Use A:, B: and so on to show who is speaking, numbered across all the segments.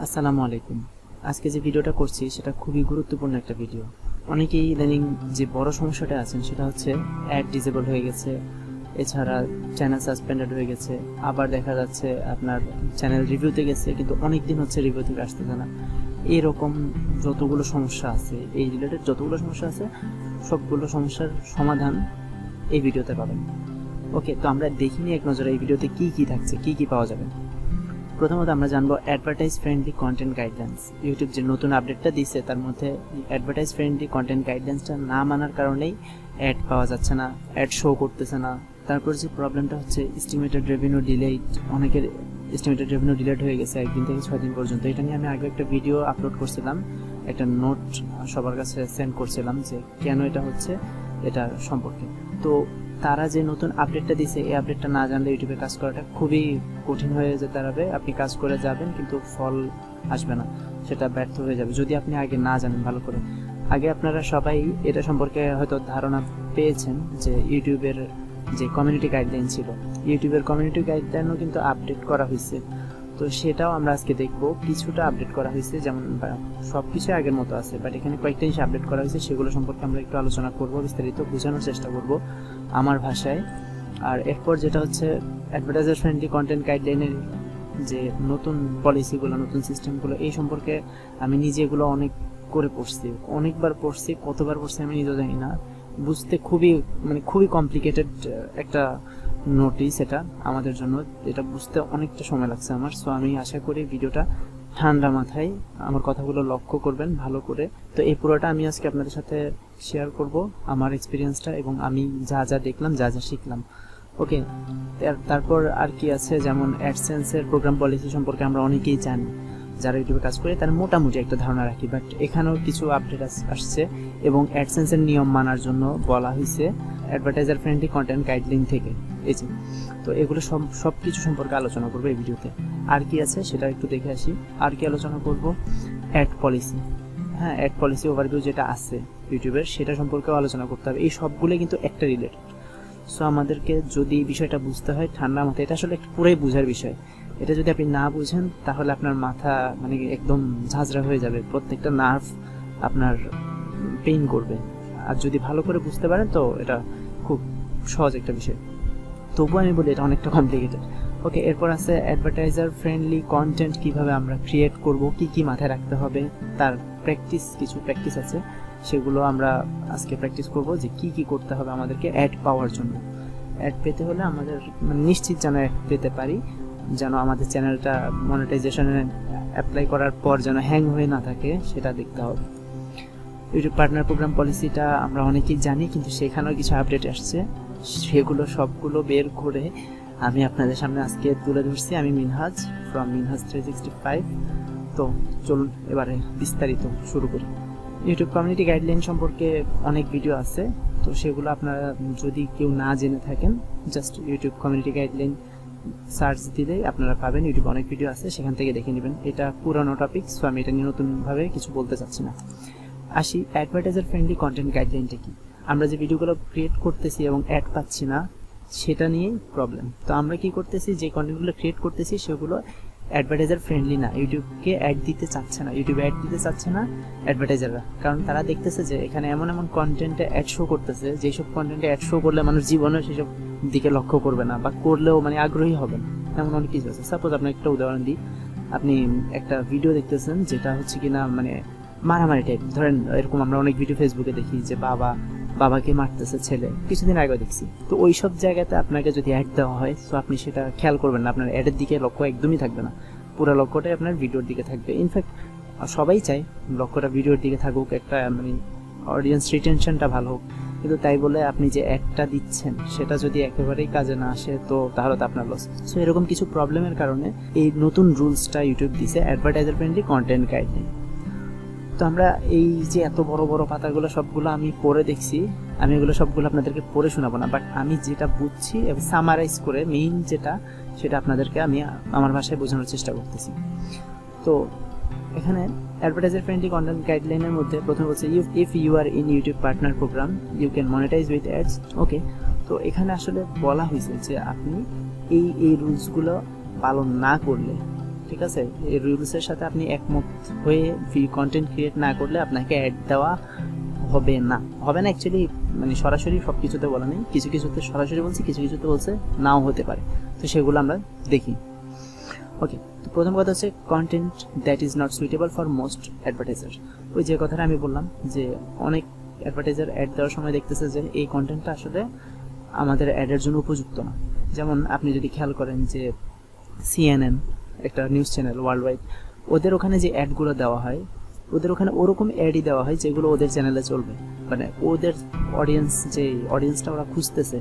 A: আসসালামু আলাইকুম। আজকে যে ভিডিওটা করছি সেটা খুবই গুরুত্বপূর্ণ একটা ভিডিও। অনেকেই ইদানিং যে বড় সমস্যাটা আছেন সেটা হচ্ছে অ্যাড ডিসেবল হয়ে গেছে, এছাড়া চ্যানেল সাসপেন্ডেড হয়ে গেছে, আবার দেখা যাচ্ছে আপনার চ্যানেল রিভিউতে গেছে কিন্তু অনেক দিন হচ্ছে রিভিউ থেকে আসতেছে না। এরকম যতগুলো সমস্যা আছে, এই রিলেটেড যতগুলো সমস্যা আছে সবগুলো সমস্যার সমাধান এই ভিডিওতে পাবেন। ওকে, তো আমরা দেখিনি এক নজরে এই ভিডিওতে কি কি থাকছে, কি কি পাওয়া যাবে। প্রথমত আমরা জানবো advertise friendly content guidelines. YouTube যে নতুন আপডেটটা দিয়েছে তার মধ্যে অ্যাডভার্টাইজ ফ্রেন্ডলি কন্টেন্ট গাইডলাইন্সটা না মানার কারণেই অ্যাড পাওয়া যাচ্ছে না, অ্যাড শো করতেছে না। তারপর যে প্রবলেমটা হচ্ছে এস্টিমেটেড রেভিনিউ ডিলেড, অনেকের এস্টিমেটেড রেভিনিউ ডিলেড হয়ে গেছে 1 দিন থেকে 6 দিন পর্যন্ত। এটা নিয়ে আমি আগে একটা ভিডিও আপলোড করছিলাম, একটা নোট সবার কাছে সেন্ড করছিলাম যে কেন এটা হচ্ছে এটা সম্পর্কে। তো তারা যে নতুন আপডেটটা দিয়েছে এই আপডেটটা না জানলে ইউটিউবে কাজ করাটা খুবই কঠিন হয়ে যেতে দাঁড়াবে। আপনি কাজ করে যাবেন কিন্তু ফল আসবে না, সেটা ব্যর্থ হয়ে যাবে যদি আপনি আগে না জানেন ভালো করে। আগে আপনারা সবাই এটা সম্পর্কে হয়তো ধারণা পেয়েছেন যে ইউটিউবের যে কমিউনিটি গাইডলাইন ছিল, ইউটিউবের কমিউনিটি গাইডলাইনও কিন্তু আপডেট করা হয়েছে। তো সেটাও আমরা আজকে দেখবো, কিছুটা আপডেট করা হয়েছে, যেমন সব কিছু আগের মতো আছে বাট এখানে কয়েকটা জিনিস আপডেট করা হয়েছে, সেগুলো সম্পর্কে আমরা একটু আলোচনা করব, বিস্তারিত বোঝানোর চেষ্টা করব আমার ভাষায়। আর এরপর যেটা হচ্ছে অ্যাডভার্টাইজার ফ্রেন্ডলি কন্টেন্ট গাইডলাইনের যে নতুন পলিসিগুলো, নতুন সিস্টেমগুলো, এই সম্পর্কে আমি নিজে এগুলো অনেক করে পড়ছি, অনেকবার পড়ছি, কতবার পড়ছি আমি নিজেও জানি না। বুঝতে খুবই কমপ্লিকেটেড একটা নোটিস এটা আমাদের জন্য, এটা বুঝতে অনেকটা সময় লাগছে আমার। সো আমি আশা করি ভিডিওটা ঠান্ডা মাথায় আমার কথাগুলো লক্ষ্য করবেন ভালো করে। তো এই পুরোটা আমি আজকে আপনাদের সাথে শেয়ার করব, আমার এক্সপিরিয়েন্সটা এবং আমি যা যা দেখলাম, যা যা শিখলাম। ওকে, তারপর আর কি আছে, যেমন অ্যাডসেন্সের প্রোগ্রাম পলিসি সম্পর্কে আমরা অনেকেই জানি, যারা ইউটিউবে কাজ করে তার মোটামুটি একটা ধারণা রাখি, বাট এখানেও কিছু আপডেট আসছে এবং অ্যাডসেন্সের নিয়ম মানার জন্য বলা হয়েছে অ্যাডভার্টাইজার ফ্রেন্ডলি কন্টেন্ট গাইডলাইন থেকে। এই যে, তো এগুলো সব কিছু সম্পর্কে আলোচনা করবো এই ভিডিওতে। আর কি আছে সেটা একটু দেখে আসি। আর কি আলোচনা করব, অ্যাড পলিসি। হ্যাঁ, অ্যাড পলিসি ওভারভিউ যেটা আছে ইউটিউবের, সেটা সম্পর্কেও আলোচনা করতে হবে। এই সবগুলোই কিন্তু একটা রিলেটেড। সো আমাদেরকে যদি বিষয়টা বুঝতে হয় ঠান্ডা মাথায়, এটা আসলে পুরোই বোঝার বিষয়। এটা যদি আপনি না বুঝেন তাহলে আপনার মাথা একদম ঝাঁঝরা হয়ে যাবে, প্রত্যেকটা নার্ভ আপনার পেইন করবে। আর যদি ভালো করে বুঝতে পারেন তো এটা খুব সহজ একটা বিষয়। তবুও আমি বলি এটা অনেকটা কমপ্লিকেটেড। ওকে, এরপর আছে অ্যাডভার্টাইজার ফ্রেন্ডলি কন্টেন্ট কিভাবে আমরা ক্রিয়েট করব, কি কি মাথায় রাখতে হবে, তার কিছু প্র্যাকটিস আছে, সেগুলো আমরা আজকে প্র্যাকটিস করব যে কি কি করতে হবে আমাদেরকে অ্যাড পাওয়ার জন্য। অ্যাড পেতে হলে আমাদের নিশ্চিত যেন অ্যাড পেতে পারি, যেন আমাদের চ্যানেলটা মনিটাইজেশনে অ্যাপ্লাই করার পর যেন হ্যাং হয়ে না থাকে, সেটা দেখতে হবে। ইউটিউব পার্টনার প্রোগ্রাম পলিসিটা আমরা অনেকেই জানি, কিন্তু সেখানেও কিছু আপডেট আসছে, সেগুলো সবগুলো বের করে আমি আপনাদের সামনে আজকে তুলে ধরছি। আমি মিনহাজ ফ্রম মিনহাজ 365। তো চলুন এবারে বিস্তারিত শুরু করি। ইউটিউব কমিউনিটি গাইডলাইন সম্পর্কে অনেক ভিডিও আছে, তো সেগুলো আপনারা যদি কেউ না জেনে থাকেন just YouTube community guideline search দিলেই আপনারা পাবেন। ইউটিউবে অনেক ভিডিও আছে, সেখান থেকে দেখে নেবেন। এটা পুরানো টপিক, সো আমি এটা নিয়ে নতুনভাবে কিছু বলতে চাচ্ছি না। আসি, অ্যাডভার্টাইজার ফ্রেন্ডলি কন্টেন্ট গাইডলাইনটা কি। আমরা যে ভিডিওগুলো ক্রিয়েট করতেছি এবং অ্যাড পাচ্ছি না, সেটা নিয়েই প্রবলেম। তো আমরা কি করতেছি, যে কন্টেন্টগুলো ক্রিয়েট করতেছি সেগুলো অ্যাডভার্টাইজার ফ্রেন্ডলি না, ইউটিউবকে অ্যাড দিতে চাচ্ছে না, ইউটিউবে অ্যাড দিতে চাচ্ছে না অ্যাডভার্টাইজাররা। কারণ তারা দেখতেছে যে এখানে এমন এমন কন্টেন্টে অ্যাড শো করতেছে, যেসব কন্টেন্টে অ্যাড শো করলে মানুষ জীবনে সেসব দিকে লক্ষ্য করবে না, বা করলেও আগ্রহী হবে না, এমন অনেক কিছু আছে। সাপোজ আপনার একটা উদাহরণ দিই, আপনি একটা ভিডিও দেখতেছেন যেটা হচ্ছে কিনা মারামারি টাইপ, ধরেন এরকম আমরা অনেক ভিডিও ফেসবুকে দেখি যে বাবাকে মারতেছে ছেলে, কিছুদিন আগে দেখছি। তো ওই সব জায়গাতে আপনাকে যদি অ্যাড দেওয়া হয়, তো আপনি সেটা খেয়াল করবেন না, আপনার অ্যাডের দিকে লক্ষ্য একদমই থাকবে না, পুরো লক্ষ্যটাই আপনার ভিডিওর দিকে থাকবে। ইনফ্যাক্ট সবাই চায় লক্ষ্যটা ভিডিওর দিকে থাকুক, একটা অডিয়েন্স রিটেনশনটা ভালো হোক, কিন্তু তাই বলে আপনি যে অ্যাডটা দিচ্ছেন সেটা যদি একেবারেই কাজে না আসে, তো তাহলে তো আপনার লস। সো এরকম কিছু প্রবলেমের কারণে এই নতুন রুলসটা ইউটিউব দিছে, অ্যাডভার্টাইজার ফ্রেন্ডলি কন্টেন্ট গাইডলাইন। তো আমরা এই যে এত বড় বড় পাতাগুলো সবগুলো আমি পড়ে দেখছি, আমি এগুলো সবগুলো আপনাদেরকে পড়ে শোনাবো না, বাট আমি যেটা বুঝছি এবং সামারাইজ করে মেইন যেটা, সেটা আপনাদেরকে আমি আমার ভাষায় বোঝানোর চেষ্টা করতেছি। তো এখানে অ্যাডভার্টাইজার ফ্রেন্ডলি কন্টেন্ট গাইডলাইনের মধ্যে প্রথমে বলছে if you are in YouTube partner program you can monetize with ads. Okay, তো এখানে আসলে বলা হয়েছে যে আপনি এই রুলসগুলো পালন না করলে, ঠিক ঠিক আছে? এই রুলসের সাথে আপনি একমত হয়ে কন্টেন্ট ক্রিয়েট না করলে আপনাকে অ্যাড দেওয়া হবে না। অ্যাকচুয়ালি মানে সরাসরি সব কিছুতে বলা নেই, কিছু কিছুতে সরাসরি বলছি, কিছু কিছুতে বলছে নাও হতে পারে। তো সেগুলো আমরা দেখি। ওকে, তো প্রথম কথা হচ্ছে content that is not suitable for most advertiser. ওই যে কথাটা আমি বললাম যে অনেক অ্যাডভার্টাইজার অ্যাড দেওয়ার সময় দেখতেছে যে এই কন্টেন্টটা আসলে আমাদের অ্যাডের জন্য উপযুক্ত না। যেমন আপনি যদি খেয়াল করেন যে CNN একটা নিউজ চ্যানেল ওয়ার্ল্ড ওয়াইড, ওদের ওখানে যে অ্যাডগুলো দেওয়া হয়, ওদের ওখানে ওরকম অ্যাডই দেওয়া হয় যেগুলো ওদের চ্যানেলে চলবে। মানে ওদের অডিয়েন্স, যে অডিয়েন্সটা ওরা খুঁজতেছে,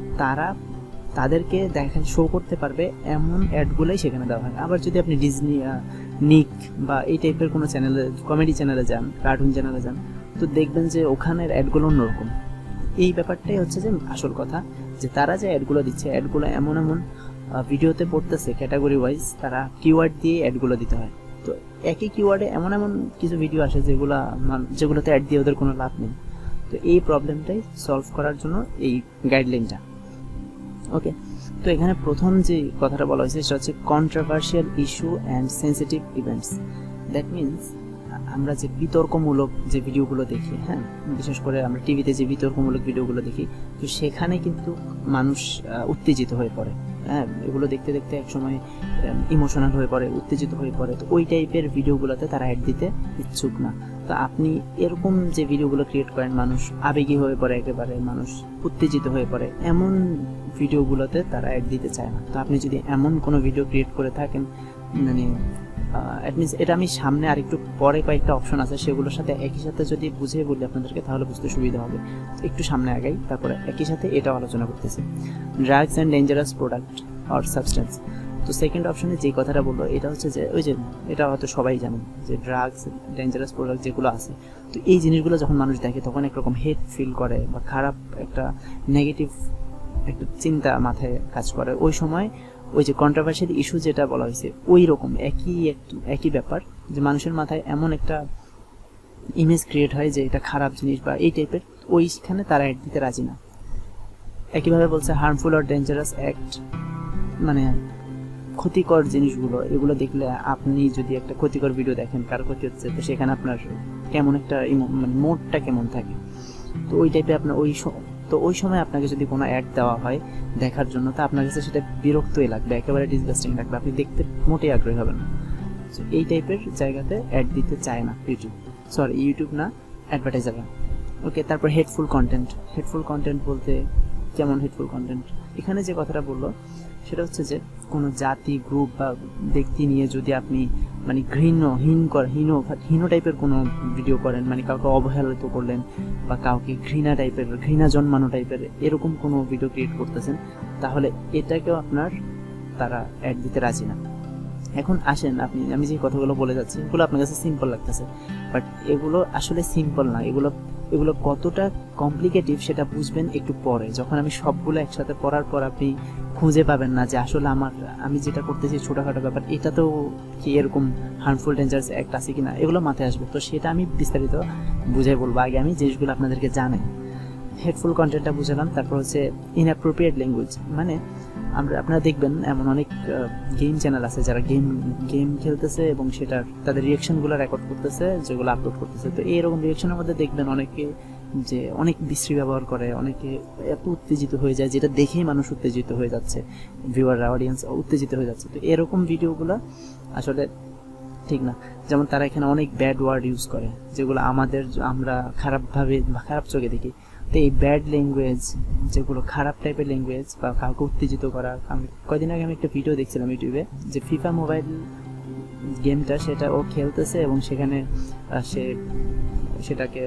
A: তাদেরকে দেখেন শো করতে পারবে এমন অ্যাডগুলোই সেখানে দেওয়া হয়। আবার যদি আপনি ডিজনি, নিক বা এই টাইপের কোনো চ্যানেলে, কমেডি চ্যানেলে যান, কার্টুন চ্যানেলে যান, তো দেখবেন যে ওখানের অ্যাডগুলো অন্যরকম। এই ব্যাপারটাই হচ্ছে যে আসল কথা, যে তারা যে অ্যাডগুলো দিচ্ছে, অ্যাডগুলো এমন এমন ভিডিওতে পড়তেছে ক্যাটাগরি ওয়াইজ, তারা কিওয়ার্ড দিয়ে অ্যাডগুলো দিতে হয়। তো একই কিওয়ার্ডে এমন এমন কিছু ভিডিও আসে যেগুলোতে অ্যাড দিয়ে ওদের কোনো লাভ নেই। তো এই প্রবলেমটাই সলভ করার জন্য এই গাইডলাইনটা। ওকে, তো এখানে প্রথম যে কথাটা বলা হয়েছে সেটা হচ্ছে controversial issue and sensitive events. That means আমরা যে বিতর্কমূলক যে ভিডিওগুলো দেখি, হ্যাঁ, বিশেষ করে আমরা টিভিতে যে বিতর্কমূলক ভিডিওগুলো দেখি, তো সেখানে কিন্তু মানুষ উত্তেজিত হয়ে পড়ে। হ্যাঁ, এগুলো দেখতে দেখতে একসময় ইমোশনাল হয়ে পড়ে, উত্তেজিত হয়ে পড়ে। তো ওই টাইপের ভিডিওগুলোতে তারা অ্যাড দিতে ইচ্ছুক না। তো আপনি এরকম যে ভিডিওগুলো ক্রিয়েট করেন, মানুষ আবেগী হয়ে পড়ে, একেবারে মানুষ উত্তেজিত হয়ে পড়ে, এমন ভিডিওগুলোতে তারা অ্যাড দিতে চায় না। তো আপনি যদি এমন কোনো ভিডিও ক্রিয়েট করে থাকেন, মানে এটা আমি সামনে আরেকটু পরে কয়েকটা অপশন আছে, সেগুলোর সাথে একই সাথে যদি বুঝিয়ে বলি আপনাদেরকে, তাহলে বুঝতে সুবিধা হবে। একটু সামনে আগাই, তারপরে একই সাথে এটাও আলোচনা করতেছি। Drugs and dangerous product or substance. তো সেকেন্ড অপশনে যে কথাটা বললো, এটা হচ্ছে যে ওই যে, এটা হয়তো সবাই জানেন যে ড্রাগস, ডেঞ্জারাস প্রোডাক্ট যেগুলো আছে, তো এই জিনিসগুলো যখন মানুষ দেখে তখন একরকম হেট ফিল করে বা খারাপ একটা নেগেটিভ একটা চিন্তা মাথায় কাজ করে। ওই সময় ওই যে কন্ট্রোভার্সিয়াল ইস্যু যেটা বলা হয়েছে, ওই রকম একই ব্যাপার, যে মানুষের মাথায় এমন একটা ইমেজ ক্রিয়েট হয় যে এটা খারাপ জিনিস বা এই টাইপের, ওইখানে তারা অ্যাড দিতে রাজি না। একইভাবে বলছে হার্মফুল অর ডেঞ্জারাস অ্যাক্ট, মানে ক্ষতিকর জিনিসগুলো, এগুলো দেখলে আপনি যদি একটা ক্ষতিকর ভিডিও দেখেন, কার ক্ষতি হচ্ছে, তো সেখানে আপনার কেমন একটা মানে মোডটা কেমন থাকে। তো ওই টাইপে আপনার ওই সময় আপনাকে যদি কোনো অ্যাড দেওয়া হয় দেখার জন্য, তো আপনার কাছে সেটা বিরক্তই লাগবে, একেবারে ডিসগাস্টিং লাগবে, আপনি দেখতে মোটেই আগ্রহী হবেন না। তো এই টাইপের জায়গাতে অ্যাড দিতে চায় না ইউটিউব না, অ্যাডভার্টাইজাররা। ওকে, তারপর হেটফুল কন্টেন্ট বলতে কেমন হেটফুল কন্টেন্ট? এখানে যে কথাটা বললো সেটা হচ্ছে যে কোনো জাতি, গ্রুপ বা ব্যক্তি নিয়ে যদি আপনি মানে হীন টাইপের কোনো ভিডিও করেন, মানে কাউকে অবহেলিত করলেন বা কাউকে ঘৃণা জন্মানো টাইপের এরকম কোনো ভিডিও ক্রিয়েট করতেছেন, তাহলে এটাকেও তারা অ্যাড দিতে রাজি না। এখন আসেন, আমি যে কথাগুলো বলে যাচ্ছি এগুলো আপনার কাছে সিম্পল লাগতেছে, বাট এগুলো আসলে সিম্পল না। এগুলো কতটা কমপ্লিকেটিভ সেটা বুঝবেন একটু পরে, যখন আমি সবগুলো একসাথে পড়ার পর আপনি খুঁজে পাবেন না যে আসলে আমি যেটা করতেছি ছোটোখাটো ব্যাপার, এটা তো কি এরকম হার্মফুল ডেঞ্জারাস অ্যাক্ট আছে কিনা, এগুলো মাথায় আসবে। তো সেটা আমি বিস্তারিত বুঝাই বলবো, আগে আমি জিনিসগুলো আপনাদেরকে জানাই। হেটফুল কন্টেন্টটা বুঝালাম। তারপর হচ্ছে ইনঅ্যাপ্রোপ্রিয়েট ল্যাঙ্গুয়েজ, মানে আপনারা দেখবেন এমন অনেক গেম চ্যানেল আছে যারা গেম খেলতেছে এবং তাদের রিয়াকশনগুলো রেকর্ড করতেছে, যেগুলো আপলোড করতেছে। তো এইরকম রিয়াকশনের মধ্যে দেখবেন অনেকে যে অনেক বিশ্রী ব্যবহার করে, অনেকে এত উত্তেজিত হয়ে যায় যেটা দেখেই মানুষ উত্তেজিত হয়ে যাচ্ছে, ভিউয়াররা, অডিয়েন্স উত্তেজিত হয়ে যাচ্ছে। তো এরকম ভিডিওগুলো আসলে ঠিক না। যেমন তারা এখানে অনেক ব্যাড ওয়ার্ড ইউজ করে, যেগুলো আমরা খারাপভাবে বা খারাপ চোখে দেখি। তো এই ব্যাড ল্যাঙ্গুয়েজ, যেগুলো খারাপ টাইপের ল্যাঙ্গুয়েজ বা কাউকে উত্তেজিত করা, কয়দিন আগে আমি একটা ভিডিও দেখছিলাম ইউটিউবে, যে ফিফা মোবাইল গেমটা সেটা ও খেলতেছে এবং সেখানে সেটাকে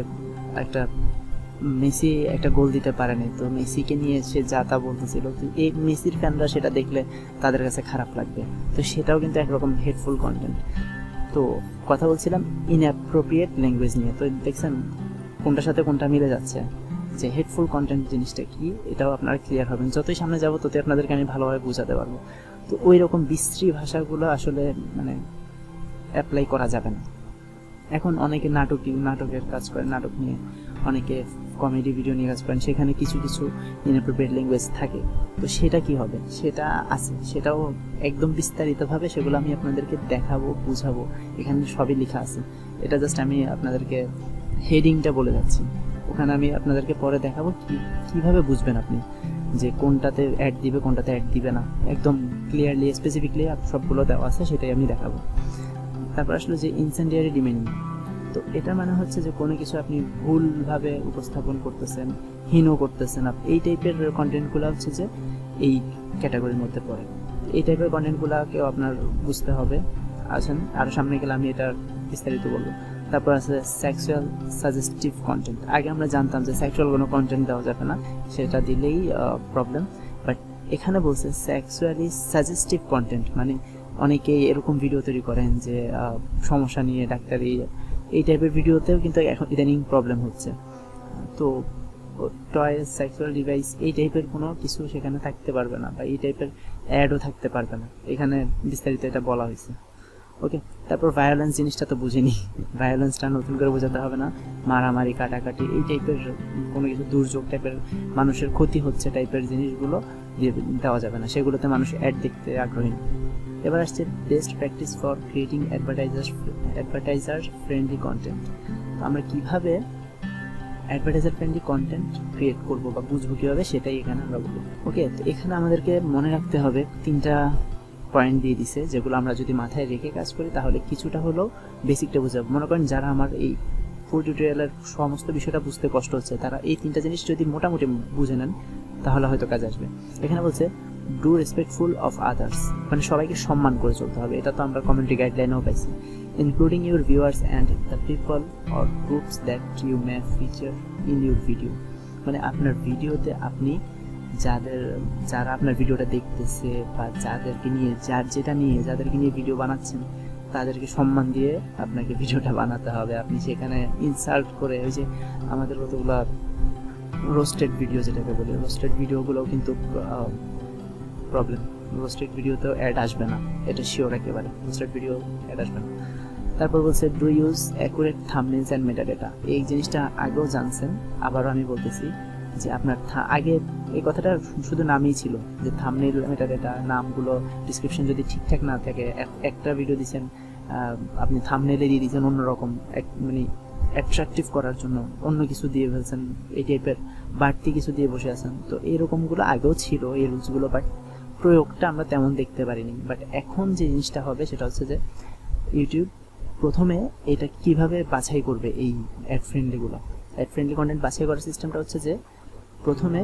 A: মেসি একটা গোল দিতে পারেনি, তো মেসিকে নিয়ে সে যা তা বলতেছিল। তো এই মেসির ফ্যানরা সেটা দেখলে তাদের কাছে খারাপ লাগবে। তো সেটাও কিন্তু একরকম হেটফুল কন্টেন্ট। তো কথা বলছিলাম ইনঅ্যাপ্রোপ্রিয়েট ল্যাঙ্গুয়েজ নিয়ে। তো দেখছেন কোনটার সাথে কোনটা মিলে যাচ্ছে, যে হেটফুল কন্টেন্ট জিনিসটা কি, এটাও আপনারা ক্লিয়ার হবেন। যতই সামনে যাব ততই আপনাদেরকে আমি ভালোভাবে বোঝাতে পারবো। তো ওই রকম বিশ্রী ভাষাগুলো আসলে মানে অ্যাপ্লাই করা যাবে না। এখন অনেকে নাটকের কাজ করেন, নাটক নিয়ে অনেকে কমেডি ভিডিও নিয়ে কাজ করেন, সেখানে কিছু কিছু ইনঅ্যাপ্রোপ্রিয়েট ল্যাঙ্গুয়েজ থাকে। তো সেটা কি হবে, সেটা আছে, সেটাও একদম বিস্তারিতভাবে সেগুলো আমি আপনাদেরকে দেখাবো, বুঝাবো, এখানে সবই লেখা আছে। এটা জাস্ট আমি আপনাদেরকে হেডিংটা বলে যাচ্ছি, ওখানে আমি আপনাদেরকে পরে দেখাবো কিভাবে বুঝবেন আপনি যে কোনটাতে অ্যাড দিবে কোনটাতে অ্যাড দিবে না, একদম ক্লিয়ারলি স্পেসিফিকলি সবগুলো দেওয়া আছে, সেটাই আমি দেখাবো। তারপর আসলে যে ইনসেন্ডিয়ারি ডিমেনিং, তো এটার মানে হচ্ছে যে কোনো কিছু আপনি ভুলভাবে উপস্থাপন করতেছেন, হীন করতেছেন, এই টাইপের কন্টেন্টগুলো হচ্ছে যে এই ক্যাটাগরির মধ্যে পড়ে। এই টাইপের কন্টেন্টগুলোকেও আপনার বুঝতে হবে। আসেন আরও সামনে গেলে আমি এটা বিস্তারিত বলবো। তারপর আছে সেক্সুয়াল সাজেস্টিভ কন্টেন্ট। আগে আমরা জানতাম যে সেক্সুয়াল কোনো কন্টেন্ট দেওয়া যাবে না, সেটা দিলেই প্রবলেম, বাট এখানে বলছে সেক্সুয়ালি সাজেস্টিভ কন্টেন্ট, মানে অনেকেই এরকম ভিডিও তৈরি করেন যে সমস্যা নিয়ে ডাক্তারি, এই টাইপের ভিডিওতেও কিন্তু এখন ইদানিং প্রবলেম হচ্ছে। তো টয়েস, সেক্সুয়াল ডিভাইস, এই টাইপের কোনো কিছু সেখানে থাকতে পারবে না, বা এই টাইপের অ্যাডও থাকতে পারবে না, এখানে বিস্তারিত এটা বলা হয়েছে। ওকে, তারপর ভায়োলেন্স জিনিসটা তো বুঝিনি, ভায়োলেন্সটা নতুন করে বোঝাতে হবে না, মারামারি, কাটাকাটি, এই টাইপের কোনো কিছু দুর্যোগ টাইপের, মানুষের ক্ষতি হচ্ছে টাইপের জিনিসগুলো দিয়ে দেওয়া যাবে না, সেগুলোতে মানুষ অ্যাড দেখতে আগ্রহী। এবার আসছে best practice for creating advertiser friendly content. আমরা কীভাবে অ্যাডভার্টাইজার ফ্রেন্ডলি কন্টেন্ট ক্রিয়েট করবো বা বুঝবো কীভাবে, সেটাই এখানে আমরা বলবো। ওকে, তো এখানে আমাদেরকে মনে রাখতে হবে 3টা পয়েন্ট দিয়ে দিছে, যেগুলো আমরা যদি মাথায় রেখে কাজ করি তাহলে কিছুটা হলেও বেসিকটা বুঝাবো। মনে করেন যারা আমার এই ফুল টিউটোরিয়ালের সমস্ত বিষয়টা বুঝতে কষ্ট হচ্ছে, তারা এই 3টা জিনিস যদি মোটামুটি বুঝে নেন তাহলে হয়তো কাজ আসবে। এখানে বলছে ডু রেসপেক্টফুল অফ আদার্স, মানে সবাইকে সম্মান করে চলতে হবে, এটা তো আমরা কমিউনিটি গাইডলাইনেও পাইছি। Including your viewers and the people or groups that you may feature in your video, মানে আপনার ভিডিওতে আপনি যারা আপনার ভিডিওটা দেখতেছে বা যাদেরকে নিয়ে ভিডিও বানাচ্ছেন তাদেরকে সম্মান দিয়ে আপনাকে ভিডিওটা বানাতে হবে। আপনি সেখানে ইনসাল্ট করে, ওই যে আমাদের কতগুলো রোস্টেড ভিডিও যেটাকে বলি, রোস্টেড ভিডিওগুলোও কিন্তু প্রবলেম, রোস্টেড ভিডিওতেও অ্যাড আসবে না, এটা শিওর একেবারে, রোস্টেড ভিডিও অ্যাড আসবে না। তারপর বলছে do use accurate thumbnails and metadata. এই জিনিসটা আগেও জানছেন, আবারও আমি বলতেছি যে আপনার আগে এই কথাটা শুধু নামই ছিল যে থাম্বনেইল, মেটাডেটা, নামগুলো, ডিসক্রিপশন যদি ঠিকঠাক না থাকে, একটা ভিডিও দিচ্ছেন আপনি থাম্বনেইলে দিয়ে দিচ্ছেন অন্যরকম, মানে অ্যাট্রাকটিভ করার জন্য অন্য কিছু দিয়ে ফেলছেন, এই টাইপের বাড়তি কিছু দিয়ে বসে আছেন। তো এরকমগুলো আগেও ছিল এই রুলসগুলো, বাট প্রয়োগটা আমরা তেমন দেখতে পারিনি। বাট এখন যে জিনিসটা হবে সেটা হচ্ছে যে ইউটিউব প্রথমে এটা কিভাবে বাছাই করবে, এই অ্যাড ফ্রেন্ডলি কন্টেন্ট বাছাই করার সিস্টেমটা হচ্ছে যে প্রথমে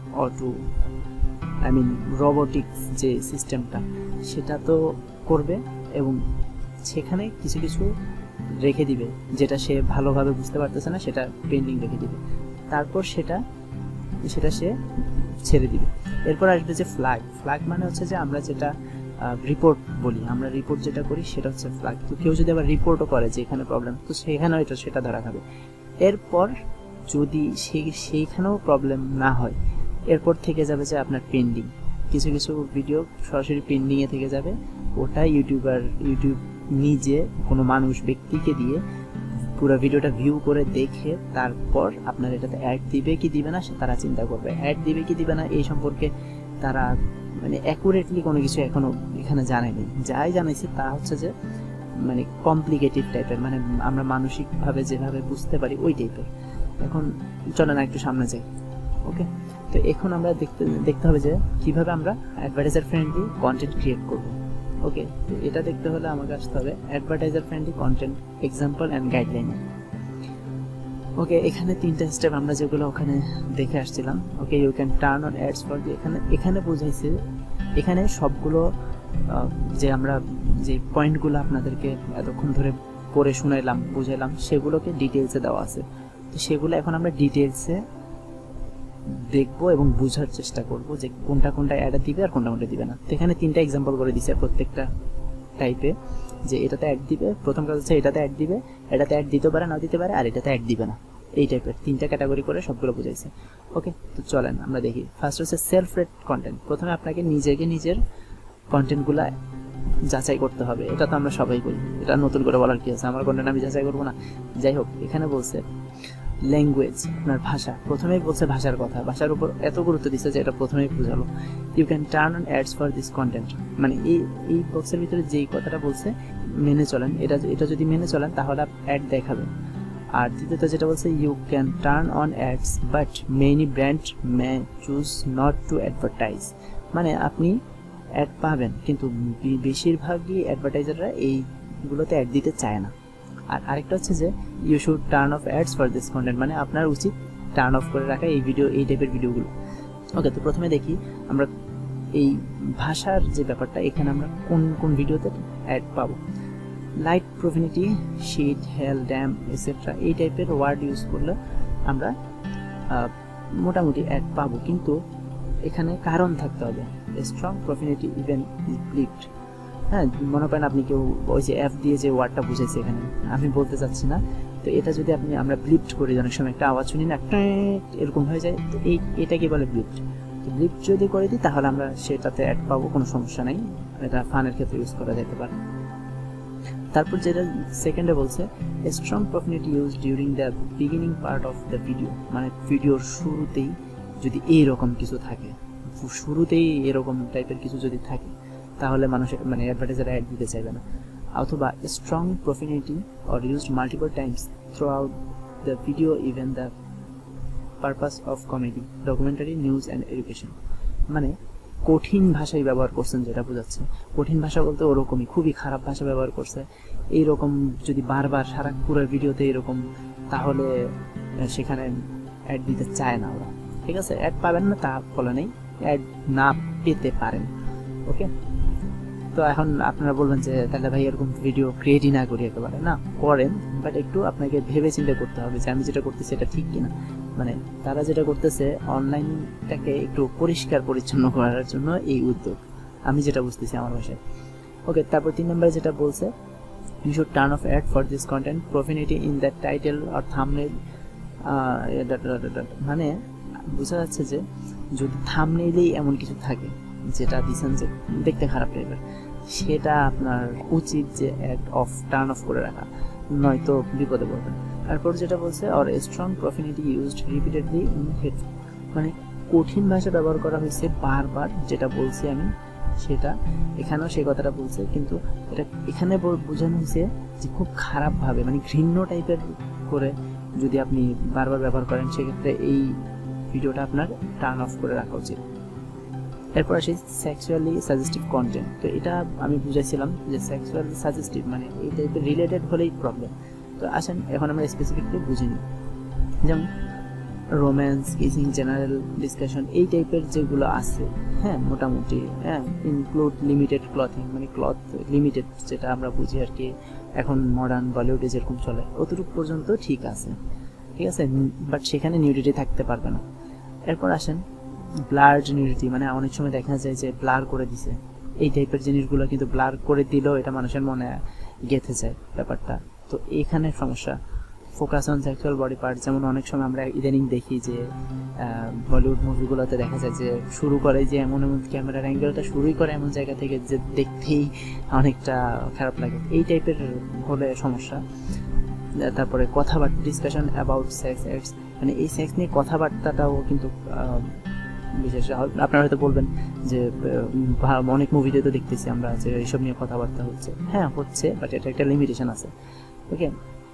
A: রোবোটিক্স যে সিস্টেমটা সেটা তো করবে, এবং সেখানে কিছু কিছু রেখে দিবে যেটা সে ভালোভাবে বুঝতে পারতেছে না, সেটা পেন্ডিং রেখে দিবে, তারপর সেটা সে ছেড়ে দিবে। এরপর আসবে যে ফ্ল্যাগ মানে হচ্ছে যে আমরা যেটা রিপোর্ট বলি, আমরা রিপোর্ট যেটা করি সেটা হচ্ছে ফ্ল্যাগ। তো কেউ যদি আবার রিপোর্টও করে যে এখানে প্রবলেম, তো সেখানেও সেটা ধরা খাবে। এরপর যদি সেইখানেও প্রবলেম না হয়, এরপর থেকে যাবে যে আপনার পেন্ডিং, কিছু কিছু ভিডিও সরাসরি পেন্ডিংয়ে থেকে যাবে, ওটা ইউটিউব নিজে কোনো ব্যক্তিকে দিয়ে পুরো ভিডিওটা ভিউ করে দেখে তারপর আপনার এটাতে অ্যাড দিবে কি দিবে না তারা চিন্তা করবে। অ্যাড দিবে কি দিবে না এই সম্পর্কে তারা মানে অ্যাকুরেটলি কোনো কিছু এখনো এখানে জানেনি, যাই জানাইছে তা হচ্ছে যে মানে কমপ্লিকেটেড টাইপের, মানে আমরা মানসিকভাবে যেভাবে বুঝতে পারি ওই টাইপের। এখন চলে না একটু সামনে যাই। ওকে, তো এখন আমরা দেখতে হবে যে কিভাবে আমরা অ্যাডভার্টাইজার ফ্রেন্ডলি কন্টেন্ট ক্রিয়েট করব। ওকে, তো এটা দেখতে হলে আমাকে আসতে হবে advertiser friendly content example and guideline. Okay, এখানে 3টা স্টেপ আমরা যেগুলো ওখানে দেখে আসছিলাম। Okay, you can turn on ads for the, এখানে বোঝাইছে, এখানে সবগুলো যে আমরা যে পয়েন্টগুলো আপনাদেরকে এতক্ষণ ধরে পড়ে শুনাইলাম, বুঝাইলাম, সেগুলোকে ডিটেলসে দেওয়া আছে। তো সেগুলো এখন আমরা ডিটেলসে দেখবো এবং বোঝার চেষ্টা করব যে কোনটা অ্যাড দিবে আর কোনটা দিবে না। তো এখানে 3টা এক্সাম্পল করে দিছে প্রত্যেকটা টাইপে, যে এটাতে অ্যাড দিবে, প্রথম কাজ হচ্ছে এটাতে অ্যাড দিবে, এটাতে অ্যাড দিতে পারে না দিতে পারে, আর এটাতে অ্যাড দিবে না, এই টাইপের 3টা ক্যাটাগরি করে সবগুলো বুঝাইছে। ওকে, তো চলেন আমরা দেখি। ফার্স্ট হচ্ছে সেলফ রেট কন্টেন্ট। প্রথমে আপনাকে নিজের কন্টেন্টগুলো যাচাই করতে হবে, এটা তো আমরা সবাই করি, এটা নতুন করে বলার কি আছে, আমার কন্টেন্ট আমি যাচাই করবো না। যাই হোক, এখানে বলছে ল্যাঙ্গুয়েজ, আপনার ভাষা, প্রথমেই বলছে ভাষার কথা, ভাষার উপর এত গুরুত্ব দিচ্ছে যে এটা প্রথমেই বোঝালো। You can turn on ads for this content, মানে এই বক্সের ভিতরে যেই কথাটা বলছে মেনে চলেন, এটা যদি মেনে চলেন তাহলে অ্যাড দেখাবেন। আর দ্বিতীয়ত যেটা বলছে you can turn on ads but many brand may choose not to advertise, মানে আপনি অ্যাড পাবেন কিন্তু বেশিরভাগই অ্যাডভার্টাইজাররা এইগুলোতে অ্যাড দিতে চায় না। আর আরেকটা হচ্ছে যে you should turn off ads for this content, মানে আপনার উচিত টার্ন অফ করে রাখা এই টাইপের ভিডিওগুলো। ওকে, তো প্রথমে দেখি আমরা এই ভাষার যে ব্যাপারটা, এখানে আমরা কোন কোন ভিডিওতে অ্যাড পাবো। Light, profanity, shit, hell, damn etcetera, এই টাইপের ওয়ার্ড ইউজ করলে আমরা মোটামুটি অ্যাড পাবো, কিন্তু এখানে কারণ থাকতে হবে। স্ট্রং, প্রোফেনিটি, ইভেন ব্লিপড, হ্যাঁ, মনে করেন আপনি কেউ ওই যে অ্যাপ দিয়ে যে ওয়ার্ডটা বুঝেছে এখানে আমি বলতে চাচ্ছি না, তো এটা যদি আমরা ব্লিপড করি, অনেক সময় একটা আওয়াজ শুনি না, এরকম হয়ে যায়, তো এটাকে বলে ব্লিপড। তো ব্লিপড যদি করে দিই তাহলে আমরা সেটাতে অ্যাড পাবো, কোনো সমস্যা নেই, এটা ফানের ক্ষেত্রে ইউজ করা যেতে পারে। তারপর যেটা সেকেন্ডে বলছে strong profanity use during the beginning part of the video, মানে ভিডিওর শুরুতেই যদি এইরকম কিছু থাকে, শুরুতেই এরকম টাইপের কিছু যদি থাকে তাহলে মানুষের মানে অ্যাডভার্টাইজার অ্যাড দিতে চাইবে না। অথবা strong profanity or used multiple times throughout the video even the purpose of comedy, documentary, news and education, মানে কঠিন ভাষাই ব্যবহার করছেন, যেটা বোঝাচ্ছে। কঠিন ভাষা বলতে ওরকমই খুবই খারাপ ভাষা ব্যবহার করছে, এইরকম যদি বারবার সারা পুরো ভিডিওতে এরকম, তাহলে সেখানে অ্যাড দিতে চায় না ওরা, ঠিক আছে। অ্যাড পাবেন না তা বলে নেই, অ্যাড না পেতে পারেন। ওকে, তো এখন আপনারা বলবেন যে তাহলে ভাই এরকম ভিডিও ক্রিয়েটই না করি, একেবারে না, করেন, বাট একটু আপনাকে ভেবে চিন্তা করতে হবে যে আমি যেটা করতেছি এটা ঠিক কিনা। মানে তারা যেটা করতেছে অনলাইনটাকে একটু পরিষ্কার পরিচ্ছন্ন করার জন্য এই উদ্যোগ, আমি যেটা বুঝতেছি আমার ভাষায়। ওকে, তারপর 3 নম্বরে যেটা বলছে you should turn off ad for this content, profanity in the title or thumbnail, মানে বোঝা যাচ্ছে যে যদি থাম্বনেইলেই এমন কিছু থাকে যেটা দিচ্ছেন যে দেখতে খারাপ টাইপের, সেটা আপনার উচিত যে অ্যাড অফ টার্ন অফ করে রাখা, নয়তো বিপদে পড়বেন। তারপর যেটা বলছে or strong profanity used repeatedly in headphone, মানে কঠিন ভাষা ব্যবহার করা হয়েছে বারবার, যেটা বলছি আমি সেটা এখানেও সেই কথাটা বলছে, কিন্তু এটা এখানে বোঝানো হয়েছে যে খুব খারাপভাবে, মানে ঘৃণ্য টাইপের করে যদি আপনি বারবার ব্যবহার করেন, সেক্ষেত্রে এই ভিডিওটা আপনার টার্ন অফ করে রাখা উচিত। এরপর আসি সেক্সুয়ালি সাজেস্টিভ কন্টেন্ট, তো এটা আমি বুঝাইছিলাম যে সেক্সুয়ালি সাজেস্টিভ মানে এই টাইপের রিলেটেড হলেই প্রবলেম। তো আসেন এখন আমরা স্পেসিফিকলি বুঝে নিই, যেমন রোম্যান্স, কিসিং, জেনারেল ডিসকাশন, এই টাইপের যেগুলো আছে, হ্যাঁ মোটামুটি, হ্যাঁ ইনক্লুড লিমিটেড ক্লথিং, মানে ক্লথ লিমিটেড, যেটা আমরা বুঝি আর কি এখন মডার্ন বলিউডে যেরকম চলে, অতটুকু পর্যন্ত ঠিক আছে, ঠিক আছে, বাট সেখানে নিউডিটি থাকতে পারবে না। এরপর আসেন ব্লার্ড নিউডিটি, মানে অনেক সময় দেখা যায় যে ব্লার করে দিছে, এই টাইপের জিনিসগুলো কিন্তু ব্লার করে দিলেও এটা মানুষের মনে গেঁথে যায় ব্যাপারটা, তো এখানে সমস্যা। Focus on sexual body part, যেমন অনেক সময় আমরা ইদানিং দেখি যে বলিউড মুভিগুলোতে দেখা যায় যে শুরু করে যে এমন এমন ক্যামেরার অ্যাঙ্গেলটা শুরুই করে এমন জায়গা থেকে যে দেখতেই অনেকটা খারাপ লাগে, এই টাইপের হলে সমস্যা। তারপরে কথাবার্তা, ডিসকাশন অ্যাবাউট সেক্স অ্যাক্টস, মানে এই সেক্স নিয়ে কথাবার্তাটাও কিন্তু বিশেষ, আপনারা হয়তো বলবেন যে অনেক মুভিতে তো দেখতেছি আমরা যে এইসব নিয়ে কথাবার্তা হচ্ছে, হ্যাঁ হচ্ছে, বাট এটা একটা লিমিটেশন আছে। ওকে,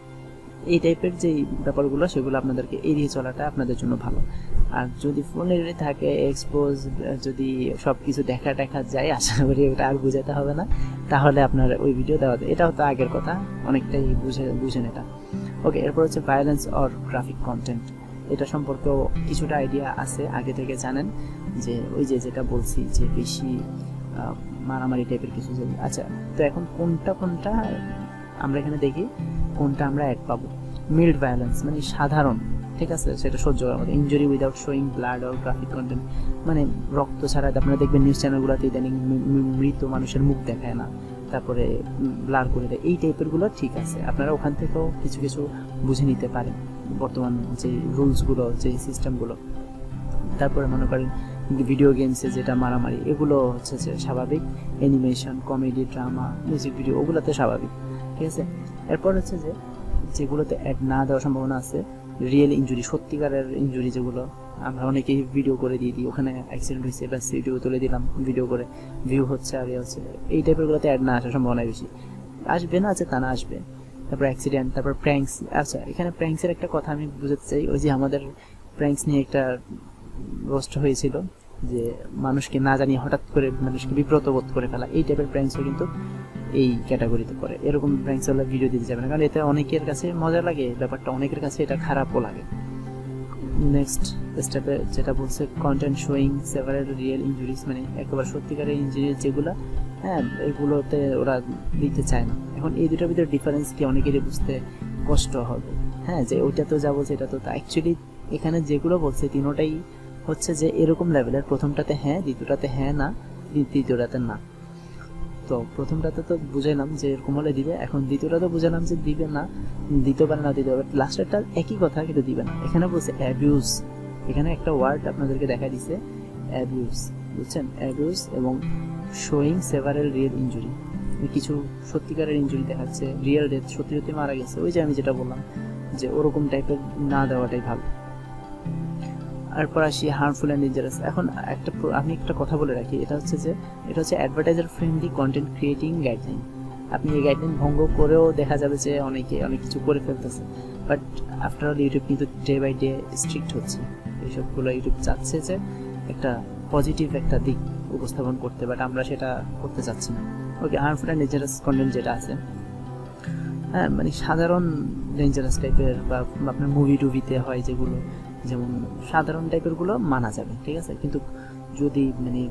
A: এই টাইপের যে ব্যাপারগুলো সেগুলো আপনাদেরকে এড়িয়ে চলাটা আপনাদের জন্য ভালো। আর যদি ফোনের থাকে এক্সপোজ, যদি সব কিছু দেখা যায়, আশা করি ওটা আর বুঝাতে হবে না, তাহলে আপনার ওই ভিডিও দেওয়া যায়, এটা হতো আগের কথা, অনেকটাই বুঝেন এটা। ওকে, এরপর হচ্ছে ভায়োলেন্স অর গ্রাফিক কন্টেন্ট, এটা সম্পর্কেও কিছুটা আইডিয়া আছে, আগে থেকে জানেন যে ওই যে যেটা বলছি যে বেশি মারামারি টাইপের কিছু। আচ্ছা, তো এখন কোনটা আমরা এখানে দেখি কোনটা আমরা অ্যাড পাবো। মিল্ড ভায়োলেন্স মানে সাধারণ, ঠিক আছে, সেটা সহ্য করার মতো। Injury without showing blood or graphic content, মানে রক্ত ছাড়া, আপনারা দেখবেন নিউজ চ্যানেলগুলোতে ইদানিং মৃত মানুষের মুখ দেখায় না, তারপরে ব্লার করে দেয়, এই টাইপেরগুলো ঠিক আছে, আপনারা ওখান থেকেও কিছু কিছু বুঝে নিতে পারেন বর্তমান যে রুলসগুলো, যে সিস্টেমগুলো। তারপরে মনে করেন ভিডিও গেমসে যেটা মারামারি এগুলো হচ্ছে যে স্বাভাবিক, animation, comedy, drama, music video ওগুলোতে স্বাভাবিক, ঠিক আছে। এরপর হচ্ছে যে যেগুলোতে অ্যাড না দেওয়ার সম্ভাবনা আছে, রিয়েল ইনজুরি, সত্যিকারের ইনজুরি, যেগুলো আমরা অনেকেই ভিডিও করে দিয়ে দিই, ওখানে অ্যাক্সিডেন্ট হয়েছে বা ভিডিও তুলে দিলাম, ভিডিও করে ভিউ হচ্ছে আর হচ্ছে, এই টাইপেরগুলোতে অ্যাড না আসার সম্ভাবনা বেশি। আসবে না আছে তা না, আসবে। তারপর অ্যাক্সিডেন্ট, তারপর প্র্যাঙ্কস। আচ্ছা, এখানে প্র্যাঙ্কসের একটা কথা আমি বুঝাতে চাই। ওই যে আমাদের প্র্যাঙ্কস নিয়ে একটা রোস্ট হয়েছিল যে মানুষকে না জানিয়ে হঠাৎ করে মানুষকে বিব্রত বোধ করে ফেলা, এই টাইপের প্র্যাঙ্কসও কিন্তু এই ক্যাটাগরিতে পড়ে। এরকম প্র্যাঙ্কস হলে ভিডিও দিতে যাবে না, কারণ এতে অনেকের কাছে মজা লাগে ব্যাপারটা, অনেকের কাছে এটা খারাপও লাগে। নেক্সট স্টেপে যেটা বলছে, content showing several real injuries, মানে একেবারে সত্যিকারের ইনজুরি যেগুলো, হ্যাঁ, এগুলোতে ওরা দিতে চায় না। এখন এই দুটোর ভিতরে ডিফারেন্স কি অনেকেরই বুঝতে কষ্ট হবে, হ্যাঁ, যে ওইটা তো যা বলছে এটা তো, অ্যাকচুয়ালি এখানে যেগুলো বলছে তিনোটাই হচ্ছে যে এরকম লেভেলের, প্রথমটাতে হ্যাঁ, দ্বিতীয়টাতে হ্যাঁ না, তৃতীয়টাতে না। তো প্রথমটাতে তো বুঝাইলাম যে এরকম হলে দিবে, এখন দ্বিতীয়টা তো বুঝালাম যে দিবে না, দিতে পারে না, দিতে পারে, লাস্টেরটা একই কথা কিন্তু দিবে না। এখানে বলছে অ্যাবিউজ, এখানে একটা ওয়ার্ড আপনাদেরকে দেখা দিছে, অ্যাবিউজ, বুঝছেন, অ্যাবিউজ এবং শোয়িং সেভারাল রিয়েল ইনজুরি, কিছু সত্যিকারের ইনজুরি দেখাচ্ছে, রিয়েল ডেথ, সত্যি সত্যি মারা গেছে, ওই যে আমি যেটা বললাম যে ওরকম টাইপের না দেওয়াটাই ভালো। এরপর আসি হার্মফুল অ্যান্ড ডেঞ্জারাস। এখন আমি একটা কথা বলে রাখি, এটা হচ্ছে advertiser friendly content creating guideline. আপনি এই গাইডলাইন ভঙ্গ করেও দেখা যাবে যে অনেক কিছু করে ফেলতেছে, বাট আফটার অল ইউটিউব কিন্তু ডে বাই ডে স্ট্রিক্ট হচ্ছে, এইসবগুলো ইউটিউব চাচ্ছে যে একটা পজিটিভ একটা দিক উপস্থাপন করতে, বাট আমরা সেটা করতে চাচ্ছি না। Okay, harmful and dangerous content যেটা আছে, হ্যাঁ, মানে সাধারণ ডেঞ্জারাস টাইপের বা আপনার মুভি টুভিতে হয় যেগুলো, যেমন সাধারণ টাইপের গুলো মানা যাবে, ঠিক আছে, কিন্তু যদি মানে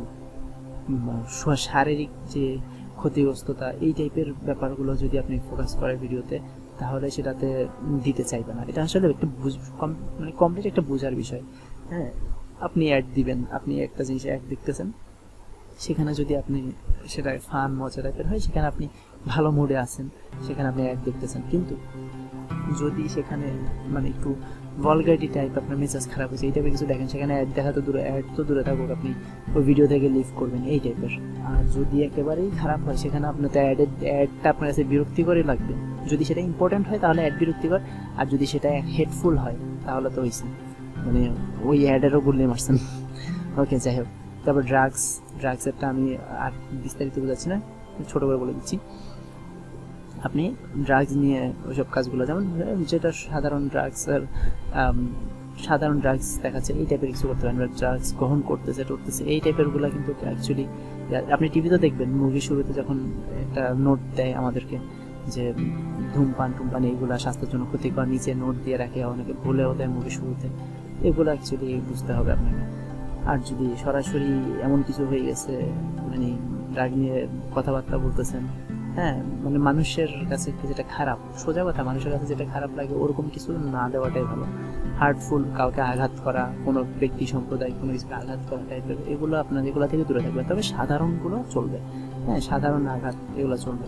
A: শারীরিক যে ক্ষতিগ্রস্ততা এই টাইপের ব্যাপারগুলো যদি আপনি ফোকাস করেন ভিডিওতে, তাহলে সেটাতে দিতে চাইবে না। এটা আসলে একটা মানে কমপ্লিট একটা বোঝার বিষয়। হ্যাঁ, আপনি অ্যাড দিবেন, আপনি একটা জিনিস অ্যাড দেখতেছেন, সেখানে যদি আপনি সেটা ফান মজা টাইপের হয়, সেখানে আপনি ভালো মুডে আছেন, সেখানে আপনি অ্যাড দেখতেছেন, কিন্তু যদি সেখানে মানে একটু ভলগারিটি টাইপ, আপনার মেজাজ খারাপ হয়েছে এই টাইপের কিছু দেখেন, সেখানে অ্যাড দেখা তো দূরে, অ্যাড তো দূরে থাকুক, আপনি ওই ভিডিও থেকে লিভ করবেন এই টাইপের। আর যদি একেবারেই খারাপ হয়, সেখানে আপনার তো অ্যাডটা আপনার কাছে বিরক্তিকরই লাগবে। যদি সেটা ইম্পর্টেন্ট হয় তাহলে অ্যাড বিরক্তিকর, আর যদি সেটা হেডফুল হয় তাহলে তো হয়েছে, মানে ওই অ্যাডেরও গুলি মারছেন। ওকে, যাই হোক। তারপর ড্রাগসেরটা আমি আর বিস্তারিত বোঝাচ্ছি না, ছোটো করে বলে দিচ্ছি। আপনি ড্রাগস নিয়ে ওইসব কাজগুলো, যেমন যেটা সাধারণ ড্রাগস দেখাচ্ছে এই টাইপের কিছু করতে পারেন, ড্রাগস গ্রহণ করতেছে এই টাইপেরগুলো কিন্তু অ্যাকচুয়ালি আপনি টিভিতে দেখবেন, মুভি শুরুতে যখন একটা নোট দেয় আমাদেরকে যে ধূমপান এইগুলা স্বাস্থ্যের জন্য ক্ষতিকর, নিচে নোট দিয়ে রাখে, অনেকে ভুলেও দেয় মুভি শুরুতে, এগুলো অ্যাকচুয়ালি বুঝতে হবে আপনাকে। আর যদি সরাসরি এমন কিছু হয়ে গেছে, মানে ড্রাগ নিয়ে কথাবার্তা বলতেছেন, হ্যাঁ, মানে মানুষের কাছে যেটা খারাপ, সোজা কথা, মানুষের কাছে যেটা খারাপ লাগে ওরকম কিছু না দেওয়াটাই ভালো। হার্টফুল, কাউকে আঘাত করা, কোনো ব্যক্তি সম্প্রদায় কোনো কিছুকে আঘাত করা টাইপের, এগুলো আপনার এগুলো থেকে দূরে থাকবে, তবে সাধারণগুলো চলবে, হ্যাঁ, সাধারণ আঘাত এগুলো চলবে।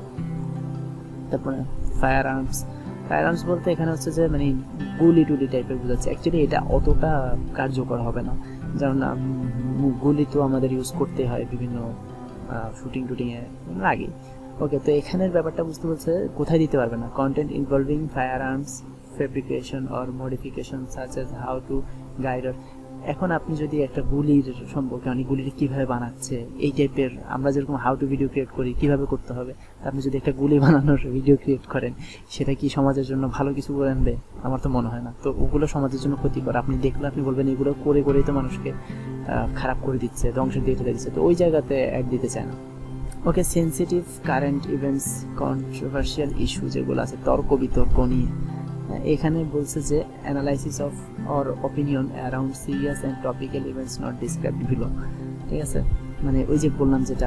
A: তারপরে ফায়ার আর্মস বলতে এখানে হচ্ছে যে মানে গুলি টুলি টাইপের বোঝাচ্ছে, অ্যাকচুয়ালি এটা অতটা কার্যকর হবে না, যেমন গুলি তো আমাদের ইউজ করতে হয় বিভিন্ন শুটিং টুটিংয়ে লাগে। ওকে, তো এখানের ব্যাপারটা বুঝতে বলছে কোথায় দিতে পারবে না, content involving firearms fabrication or modification such as how to guide. এখন আপনি যদি একটা গুলির সম্পর্কে, মানে গুলির কীভাবে বানাচ্ছে এই টাইপের, আমরা যেরকম হাউ টু ভিডিও ক্রিয়েট করি কীভাবে করতে হবে, আপনি যদি একটা গুলি বানানোর ভিডিও ক্রিয়েট করেন, সেটা কি সমাজের জন্য ভালো কিছু করে আনবে? আমার তো মনে হয় না। তো ওগুলো সমাজের জন্য ক্ষতিকর, আপনি দেখলে আপনি বলবেন এগুলো করেই তো মানুষকে খারাপ করে দিচ্ছে, ধ্বংসের দিকে ঠেলে দিচ্ছে, তো ওই জায়গাতে অ্যাড দিতে চায় না। Okay, sensitive current events, controversial issue যেগুলো আছে, তর্ক বিতর্ক নিয়ে, এখানে বলছে যে analysis of or opinion around serious and topical events not described below, ঠিক আছে, মানে ওই যে বললাম যেটা,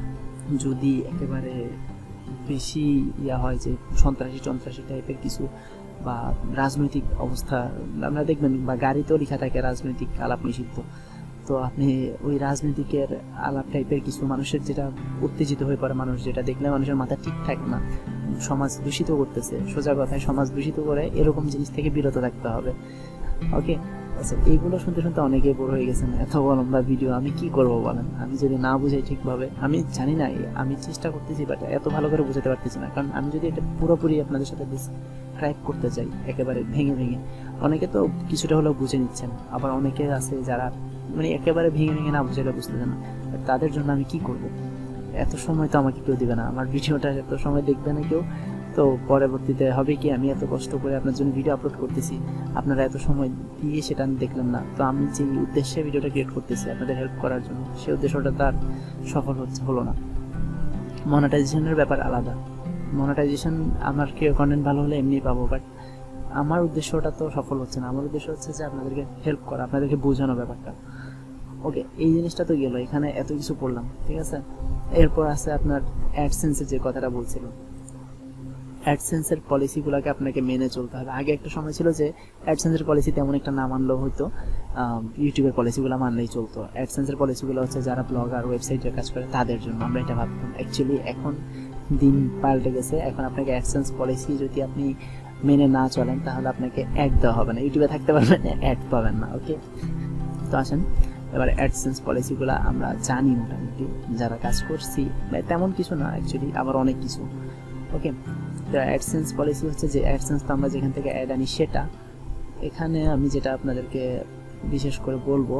A: যদি একেবারে বেশি হয় যে সন্ত্রাসী টাইপের কিছু, বা রাজনৈতিক অবস্থা আমরা দেখবেন, বা গাড়িতেও লেখা থাকে রাজনৈতিক আলাপ নিষিদ্ধ, তো আপনি ওই রাজনীতিকের আলাপ টাইপের কিছু, মানুষের যেটা উত্তেজিত হয়ে পড়ে, মানুষ যেটা দেখলে মানুষের মাথা ঠিক থাকে না, সমাজ দূষিত করতেছে, সোজা কথায় সমাজ দূষিত করে, এরকম জিনিস থেকে বিরত থাকতে হবে। ওকে, আচ্ছা, এইগুলো শুনতে শুনতে অনেকেই বোর হয়ে গেছেন, এত লম্বা ভিডিও আমি কি করব বলেন, আমি যদি না বুঝাই ঠিকভাবে, আমি জানি না, আমি চেষ্টা করতেছি বাট এত ভালো করে বুঝাতে পারতেছি না, কারণ আমি যদি এটা পুরোপুরি আপনাদের সাথে ডিসক্রাইব করতে চাই একেবারে ভেঙে ভেঙে, অনেকে তো কিছুটা হলেও বুঝে নিচ্ছেন, আবার অনেকে আছে যারা মানে একেবারে ভেঙে ভেঙে না বুঝে বুঝতেছে না, তাদের জন্য আমি কি করব? এত সময় তো আমাকে কেউ দিবে না, আমার ভিডিওটা এত সময় দেখবে না কেউ, তো পরবর্তীতে হবে কি আমি এত কষ্ট করে আপনার জন্য ভিডিও আপলোড করতেছি, আপনারা এত সময় দিয়ে সেটা দেখলেন না, তো আমি যে উদ্দেশ্যে ভিডিওটা ক্রিয়েট করতেছি আপনাদের হেল্প করার জন্য, সেই উদ্দেশ্যটা তার সফল হলো না। মনিটাইজেশনের ব্যাপার আলাদা, মনিটাইজেশন আমার কন্টেন্ট ভালো হলে এমনি পাবো, বাট আমার উদ্দেশ্যটা তো সফল হচ্ছে না, আমার উদ্দেশ্য হচ্ছে যে আপনাদেরকে হেল্প করা, আপনাদেরকে বোঝানো ব্যাপারটা। ওকে, এই জিনিসটা তো গেল, এখানে এত কিছু পড়লাম, ঠিক আছে। এরপর আছে আপনার অ্যাডসেন্সের যে কথাটা বলছিলাম, অ্যাডসেন্সের পলিসিগুলোকে আপনাকে মেনে চলতে হবে। আগে একটা সময় ছিল যে অ্যাডসেন্সের পলিসি তেমন একটা না মানলেও হয়তো ইউটিউবের পলিসিগুলো মানলেই চলতো। অ্যাডসেন্সের পলিসিগুলো হচ্ছে যারা ব্লগার ওয়েবসাইটের কাজ করে তাদের জন্য, আমরা এটা ভাবতাম। অ্যাকচুয়ালি এখন দিন পাল্টে গেছে, এখন আপনাকে অ্যাডসেন্স পলিসি যদি আপনি মেনে না চলেন তাহলে আপনাকে অ্যাড দেওয়া হবে না, ইউটিউবে থাকতে পারবেন, অ্যাড পাবেন না। ওকে, তো আসেন এবার অ্যাডসেন্স পলিসিগুলো আমরা জানি মোটামুটি যারা কাজ করছি, তেমন কিছু না অ্যাকচুয়ালি, আবার অনেক কিছু। ওকে, তো অ্যাডসেন্স পলিসি হচ্ছে যে অ্যাডসেন্স তো আমরা যেখান থেকে অ্যাড আনি সেটা, এখানে আমি যেটা আপনাদেরকে বিশেষ করে বলবো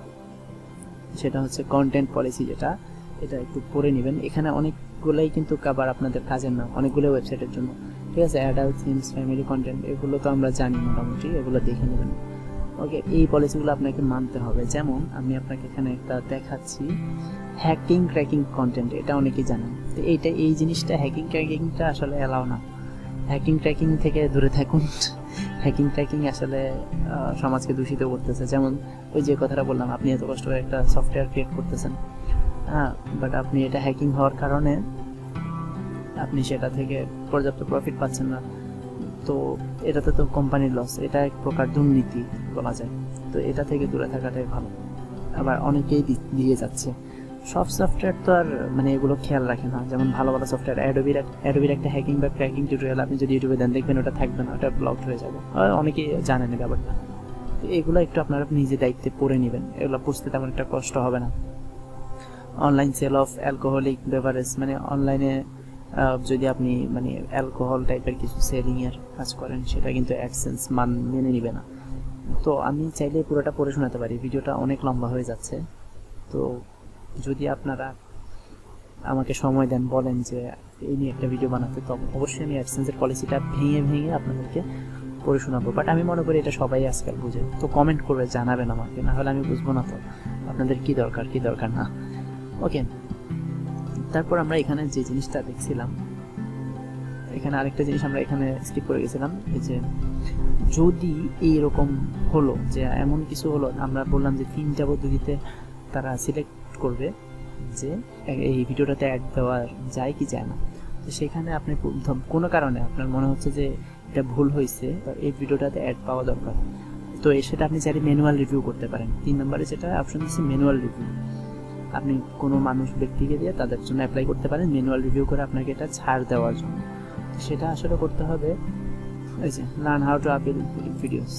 A: সেটা হচ্ছে কন্টেন্ট পলিসি, যেটা এটা একটু পড়ে নেবেন। এখানে অনেকগুলোই কিন্তু আবার আপনাদের কাজের না, অনেকগুলো ওয়েবসাইটের জন্য, ঠিক আছে। অ্যাডাল্ট থিমস, ফ্যামিলি কন্টেন্ট, এগুলো তো আমরা জানি মোটামুটি, এগুলো দেখে নেবেন। ওকে, এই পলিসিগুলো আপনাকে মানতে হবে। যেমন আমি আপনাকে এখানে একটা দেখাচ্ছি, হ্যাকিং ক্র্যাকিং কন্টেন্ট, এটা অনেকেই জানেন। তো এই জিনিসটা হ্যাকিং ক্র্যাকিংটা আসলে অ্যালাউ না, হ্যাকিং ট্র্যাকিং থেকে দূরে থাকুন। হ্যাকিং ট্র্যাকিং আসলে সমাজকে দূষিত করতেছে। যেমন ওই যে কথাটা বললাম, আপনি এত কষ্ট করে একটা সফটওয়্যার ক্রিয়েট করতেছেন, হ্যাঁ, বাট আপনি এটা হ্যাকিং হওয়ার কারণে আপনি সেটা থেকে পর্যাপ্ত প্রফিট পাচ্ছেন না, তো এটাতে তো কোম্পানির লস, এটা এক প্রকার দুর্নীতি বলা যায়। তো এটা থেকে দূরে থাকাটাই ভালো। আবার অনেকেই দিয়ে যাচ্ছে, সব সফটওয়্যার তো আর মানে এগুলো খেয়াল রাখে না। যেমন ভালো ভালো সফটওয়্যার, অ্যাডোবির একটা হ্যাকিং বা ক্র্যাকিং টিউটোরিয়াল আপনি যদি ইউটিউবে দেন, দেখবেন ওটা থাকবে না, ওটা ব্লকড হয়ে যাবে। অনেকেই জানেন এই ব্যাপারটা। তো এগুলো একটু আপনারা নিজে দায়িত্বে পড়ে নেবেন, এগুলো বুঝতে তেমন একটা কষ্ট হবে না। Online sale of alcoholic beverage, মানে অনলাইনে যদি আপনি মানে অ্যালকোহল টাইপের কিছু সেলিংয়ের কাজ করেন, সেটা কিন্তু অ্যাডসেন্স মেনে নিবে না। তো আমি চাইলে পুরোটা পড়ে শোনাতে পারি, ভিডিওটা অনেক লম্বা হয়ে যাচ্ছে। তো যদি আপনারা আমাকে সময় দেন, বলেন যে এই নিয়ে একটা ভিডিও বানাতে, তো অবশ্যই আমি অ্যাডসেন্সের পলিসিটা ভেঙে ভেঙে আপনাদেরকে পড়ে শোনাবো। বাট আমি মনে করি এটা সবাই আজকাল বুঝে, তো কমেন্ট করবে, জানাবেন আমাকে, না হলে আমি বুঝবো না তো আপনাদের কি দরকার না। ওকে, তারপর আমরা এখানে যে জিনিসটা দেখছিলাম, এখানে আরেকটা জিনিস আমরা এখানে স্কিপ করে গেছিলাম, এই যে যদি এইরকম হলো যে এমন কিছু হলো, আমরা বললাম যে 3টা পদ্ধতিতে তারা সিলেক্ট করবে যে এই ভিডিওটাতে অ্যাড দেওয়া যায় কি যায় না। তো সেখানে আপনি কোনো কারণে আপনার মনে হচ্ছে যে এটা ভুল হয়েছে, এই ভিডিওটাতে অ্যাড পাওয়া দরকার, তো সেটা আপনি চাইলে ম্যানুয়াল রিভিউ করতে পারেন। 3 নম্বরে যেটা অপশন দিচ্ছে ম্যানুয়াল রিভিউ, আপনি কোনো ব্যক্তিকে দিয়ে তাদের জন্য অ্যাপ্লাই করতে পারেন ম্যানুয়াল রিভিউ করে আপনাকে এটা ছাড় দেওয়ার জন্য। সেটা আসলে করতে হবে এই যে learn how to appeal videos.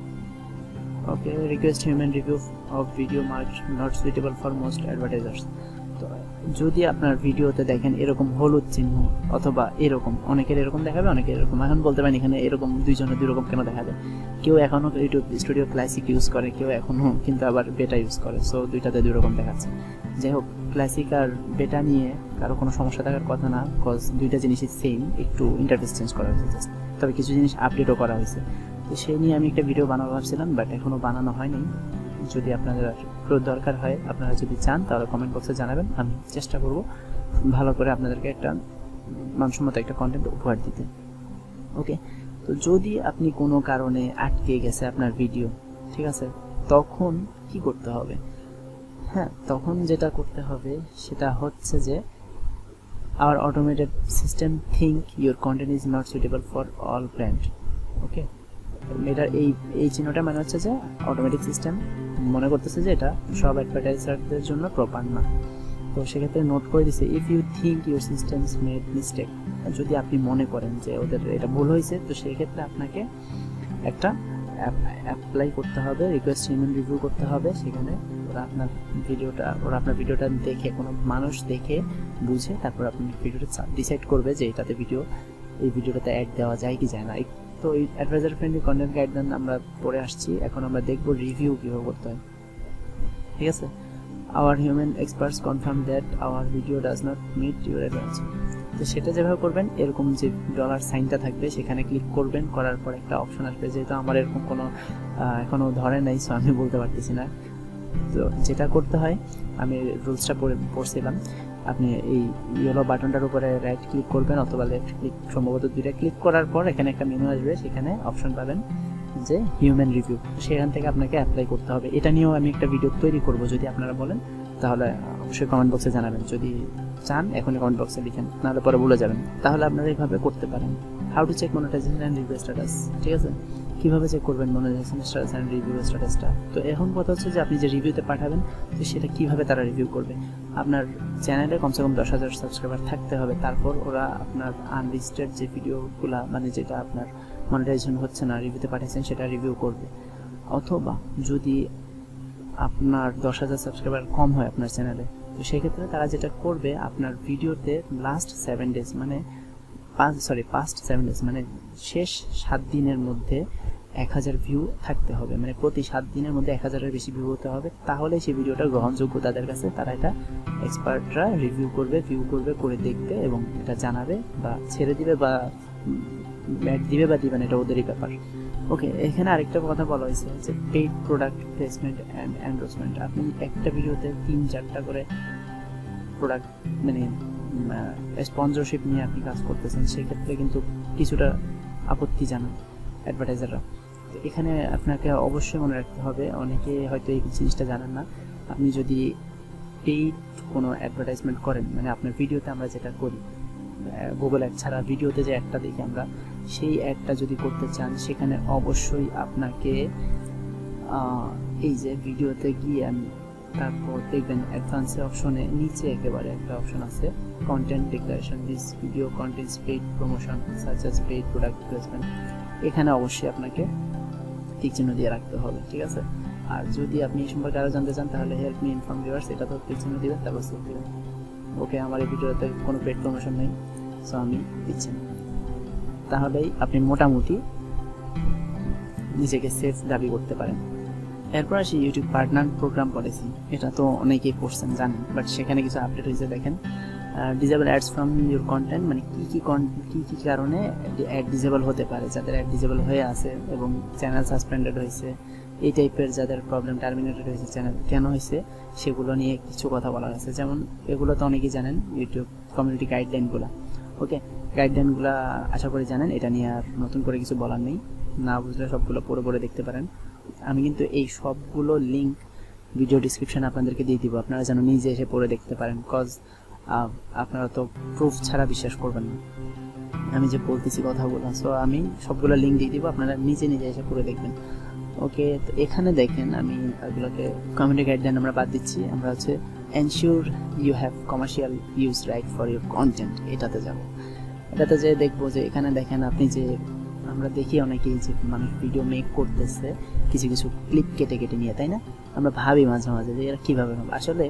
A: Okay, request human review of video marked not suitable for most advertisers. তো যদি আপনার ভিডিওতে দেখেন এরকম হলুদ চিহ্ন, অথবা এরকম, অনেকের এরকম দেখাবে, অনেকের এরকম, এখন বলতে পারেন এখানে এরকম দুইজনের দুই রকম কেন দেখা যায়। কেউ এখনও ইউটিউব স্টুডিও ক্লাসিক ইউজ করে, কেউ এখনও কিন্তু আবার বেটা ইউজ করে, সো দুইটাতে দুই রকম দেখাচ্ছে। যাই হোক, ক্লাসিক আর বেটা নিয়ে কারো কোনো সমস্যা থাকার কথা না, বিকজ দুইটা জিনিসই সেম, একটু ইন্টারফেস চেঞ্জ করা হয়েছে জাস্ট, তবে কিছু জিনিস আপডেটও করা হয়েছে। তো সেই নিয়ে আমি একটা ভিডিও বানাবো ভাবছিলাম, বাট এখনও বানানো হয়নি। যদি আপনাদের দরকার হয়, আপনারা যদি চান, তাহলে কমেন্ট বক্সে জানাবেন, আমি চেষ্টা করব ভালো করে আপনাদেরকে একটা মানসম্মত একটা কন্টেন্ট উপহার দিতে। ওকে, তো যদি আপনি কোনো কারণে আটকে গেছে আপনার ভিডিও, ঠিক আছে, তখন কি করতে হবে? হ্যাঁ, তখন যেটা করতে হবে সেটা হচ্ছে যে our automated system think your content is not suitable for all brand. ওকে, এটা এই চিহ্নটা মানে হচ্ছে যে অটোমেটিক সিস্টেম মনে করতেছে যে এটা সব অ্যাডভার্টাইজারদের জন্য প্রপার না। তো সেক্ষেত্রে নোট করে দিছে, if you think your systems made mistake, যদি আপনি মনে করেন যে ওদের এটা ভুল হয়েছে, তো সেই ক্ষেত্রে আপনাকে একটা অ্যাপ্লাই করতে হবে, রিকোয়েস্ট হিউম্যান রিভিউ করতে হবে। সেখানে ওরা আপনার ভিডিওটা দেখে, কোনো মানুষ দেখে বুঝে তারপর আপনি ভিডিওটা ডিসাইড করবে যে এই ভিডিওটাতে অ্যাড দেওয়া যায় কি যায় না। তো এই অ্যাডভাইজার ফ্রেন্ডলি কন্টেন্ট গাইডলাইন আমরা পড়ে আসছি, এখন আমরা দেখব রিভিউ কীভাবে করতে হয়। ঠিক আছে, our human experts confirm that our video does not meet your advantage। তো সেটা যেভাবে করবেন, এরকম যে ডলার সাইনটা থাকবে সেখানে ক্লিক করবেন, করার পর একটা অপশন আসবে। যেহেতু আমার এরকম কোনো এখনও ধরে নাই, সো আমি বলতে পারতেছি না। তো যেটা করতে হয়, আমি রুলসটা পড়ছিলাম। আপনি এই ইয়েলো বাটনটার উপরে রাইট ক্লিক করবেন অথবা লেফট ক্লিক, সম্ভবত দুইটা ক্লিক করার পর এখানে একটা মেনু আসবে, সেখানে অপশন পাবেন যে হিউম্যান রিভিউ। সেখান থেকে আপনাকে অ্যাপ্লাই করতে হবে। এটা নিয়েও আমি একটা ভিডিও তৈরি করব, যদি আপনারা বলেন তাহলে অবশ্যই কমেন্ট বক্সে জানাবেন। যদি চান এখনই কমেন্ট বক্সে লিখেন, নাহলে পরে ভুলে যাবেন। তাহলে আপনারা এইভাবে করতে পারেন। How to check monetization and review status. ঠিক আছে, কীভাবে চেক করবেন মনিটাইজেশন স্ট্যাটাস অ্যান্ড রিভিউ স্ট্যাটাসটা। তো এখন কথা হচ্ছে যে আপনি যে রিভিউতে পাঠাবেন, তো সেটা কীভাবে তারা রিভিউ করবে। আপনার চ্যানেলে কমসে কম 10,000 সাবস্ক্রাইবার থাকতে হবে, তারপর ওরা আপনার আনলিস্টেড যে ভিডিওগুলো, মানে যেটা আপনার মনিটাইজেশন হচ্ছে না, রিভিউতে পাঠিয়েছেন, সেটা রিভিউ করবে। অথবা যদি আপনার 10,000 সাবস্ক্রাইবার কম হয় আপনার চ্যানেলে, তো সেক্ষেত্রে তারা যেটা করবে, আপনার ভিডিওতে লাস্ট 7 ডেজ মানে পাস্ট 7 ডেজ মানে শেষ 7 দিনের মধ্যে 1000 ভিউ থাকতে হবে। মানে প্রতি 7 দিনের মধ্যে 1000-এর বেশি ভিউ হতে হবে, তাহলে সেই ভিডিওটা গ্রহণযোগ্য তাদের কাছে। তারা এটা এক্সপার্টরা রিভিউ করবে, করে দেখবে এবং এটা জানাবে, বা ছেড়ে দিবে বা ব্যাড দিবে বা দিবেন, এটা ওদেরই ব্যাপার। ওকে, এখানে আরেকটা কথা বলা হয়েছে যে paid product placement and endorsement. আপনি একটা ভিডিওতে 3-4টা করে প্রোডাক্ট মানে স্পন্সরশিপ নিয়ে আপনি কাজ করতেছেন, সেক্ষেত্রে কিন্তু কিছুটা আপত্তি জানান অ্যাডভার্টাইজাররা। তো এখানে আপনাকে অবশ্যই মনে রাখতে হবে, অনেকে হয়তো এই জিনিসটা জানেন না, আপনি যদি পেইড কোনো অ্যাডভার্টাইজমেন্ট করেন, মানে আপনার ভিডিওতে আমরা যেটা করি গুগল অ্যাড ছাড়া ভিডিওতে যে অ্যাডটা দেখি আমরা, সেই অ্যাডটা যদি করতে চান, সেখানে অবশ্যই আপনাকে এই যে ভিডিওতে গিয়ে তারপর দেখবেন অ্যাডভান্সের অপশনে নিচে একেবারে একটা অপশন আছে content declaration, this video contents paid promotion such as paid product placement. এখানে অবশ্যই আপনাকে টিক চিহ্ন দিয়ে রাখতে হবে। ঠিক আছে, আর যদি আপনি এই সম্পর্কে আরও জানতে চান, তাহলে হেল্প মি ইনফর্ম ভিউয়ার্স, এটা তো টিক চিহ্ন দিবেন, তারপর সেভ দিবেন। ওকে, আমার এই ভিডিওতে কোনো পেইড প্রমোশন নেই, সো আমি দিচ্ছি না। তাহলেই আপনি মোটামুটি নিজেকে সেফ দাবি করতে পারেন। এরপর আসি ইউটিউব পার্টনার প্রোগ্রাম পলিসি। এটা তো অনেকেই পড়ছেন, জানেন, বাট সেখানে কিছু আপডেট হয়েছে। দেখেন, disable ads from your content, মানে কী কী কারণে অ্যাড ডিসেবল হতে পারে, যাদের অ্যাড ডিসেবল হয়ে আছে এবং চ্যানেল সাসপেন্ডেড হয়েছে, এই টাইপের যাদের প্রবলেম, টার্মিনেটেড হয়েছে চ্যানেল, কেন হয়েছে সেগুলো নিয়ে কিছু কথা বলা হয়েছে। যেমন এগুলো তো অনেকেই জানেন, ইউটিউব কমিউনিটি গাইডলাইনগুলো। ওকে, গাইডলাইনগুলো আশা করি জানেন, এটা নিয়ে আর নতুন করে কিছু বলার নেই। না বুঝলে সবগুলো পড়ে দেখতে পারেন। আমি কিন্তু এই সবগুলো লিঙ্ক ভিডিও ডিসক্রিপশানে আপনাদেরকে দিয়ে দিব, আপনারা যেন নিজে এসে পড়ে দেখতে পারেন। কজ আপনারা তো প্রুফ ছাড়া বিশ্বাস করবেন না আমি যে বলতেছি কথাগুলো। সো আমি সবগুলো লিঙ্ক দিয়ে দিব, আপনারা নিজে এসে পড়ে দেখবেন। ওকে, তো এখানে দেখেন আমি এগুলোকে কমিউনিটি গাইডলাইন আমরা বাদ দিচ্ছি, আমরা হচ্ছে ensure you have commercial use right for your content, এটাতে যাব। এটাতে যে দেখবো যে এখানে দেখেন আপনি যে আমরা দেখি অনেকেই যে মানুষ ভিডিও মেক করতেছে কিছু ক্লিপ কেটে নিয়ে, তাই না? আমরা ভাবি মাঝে মাঝে যে এরা কীভাবে, আসলে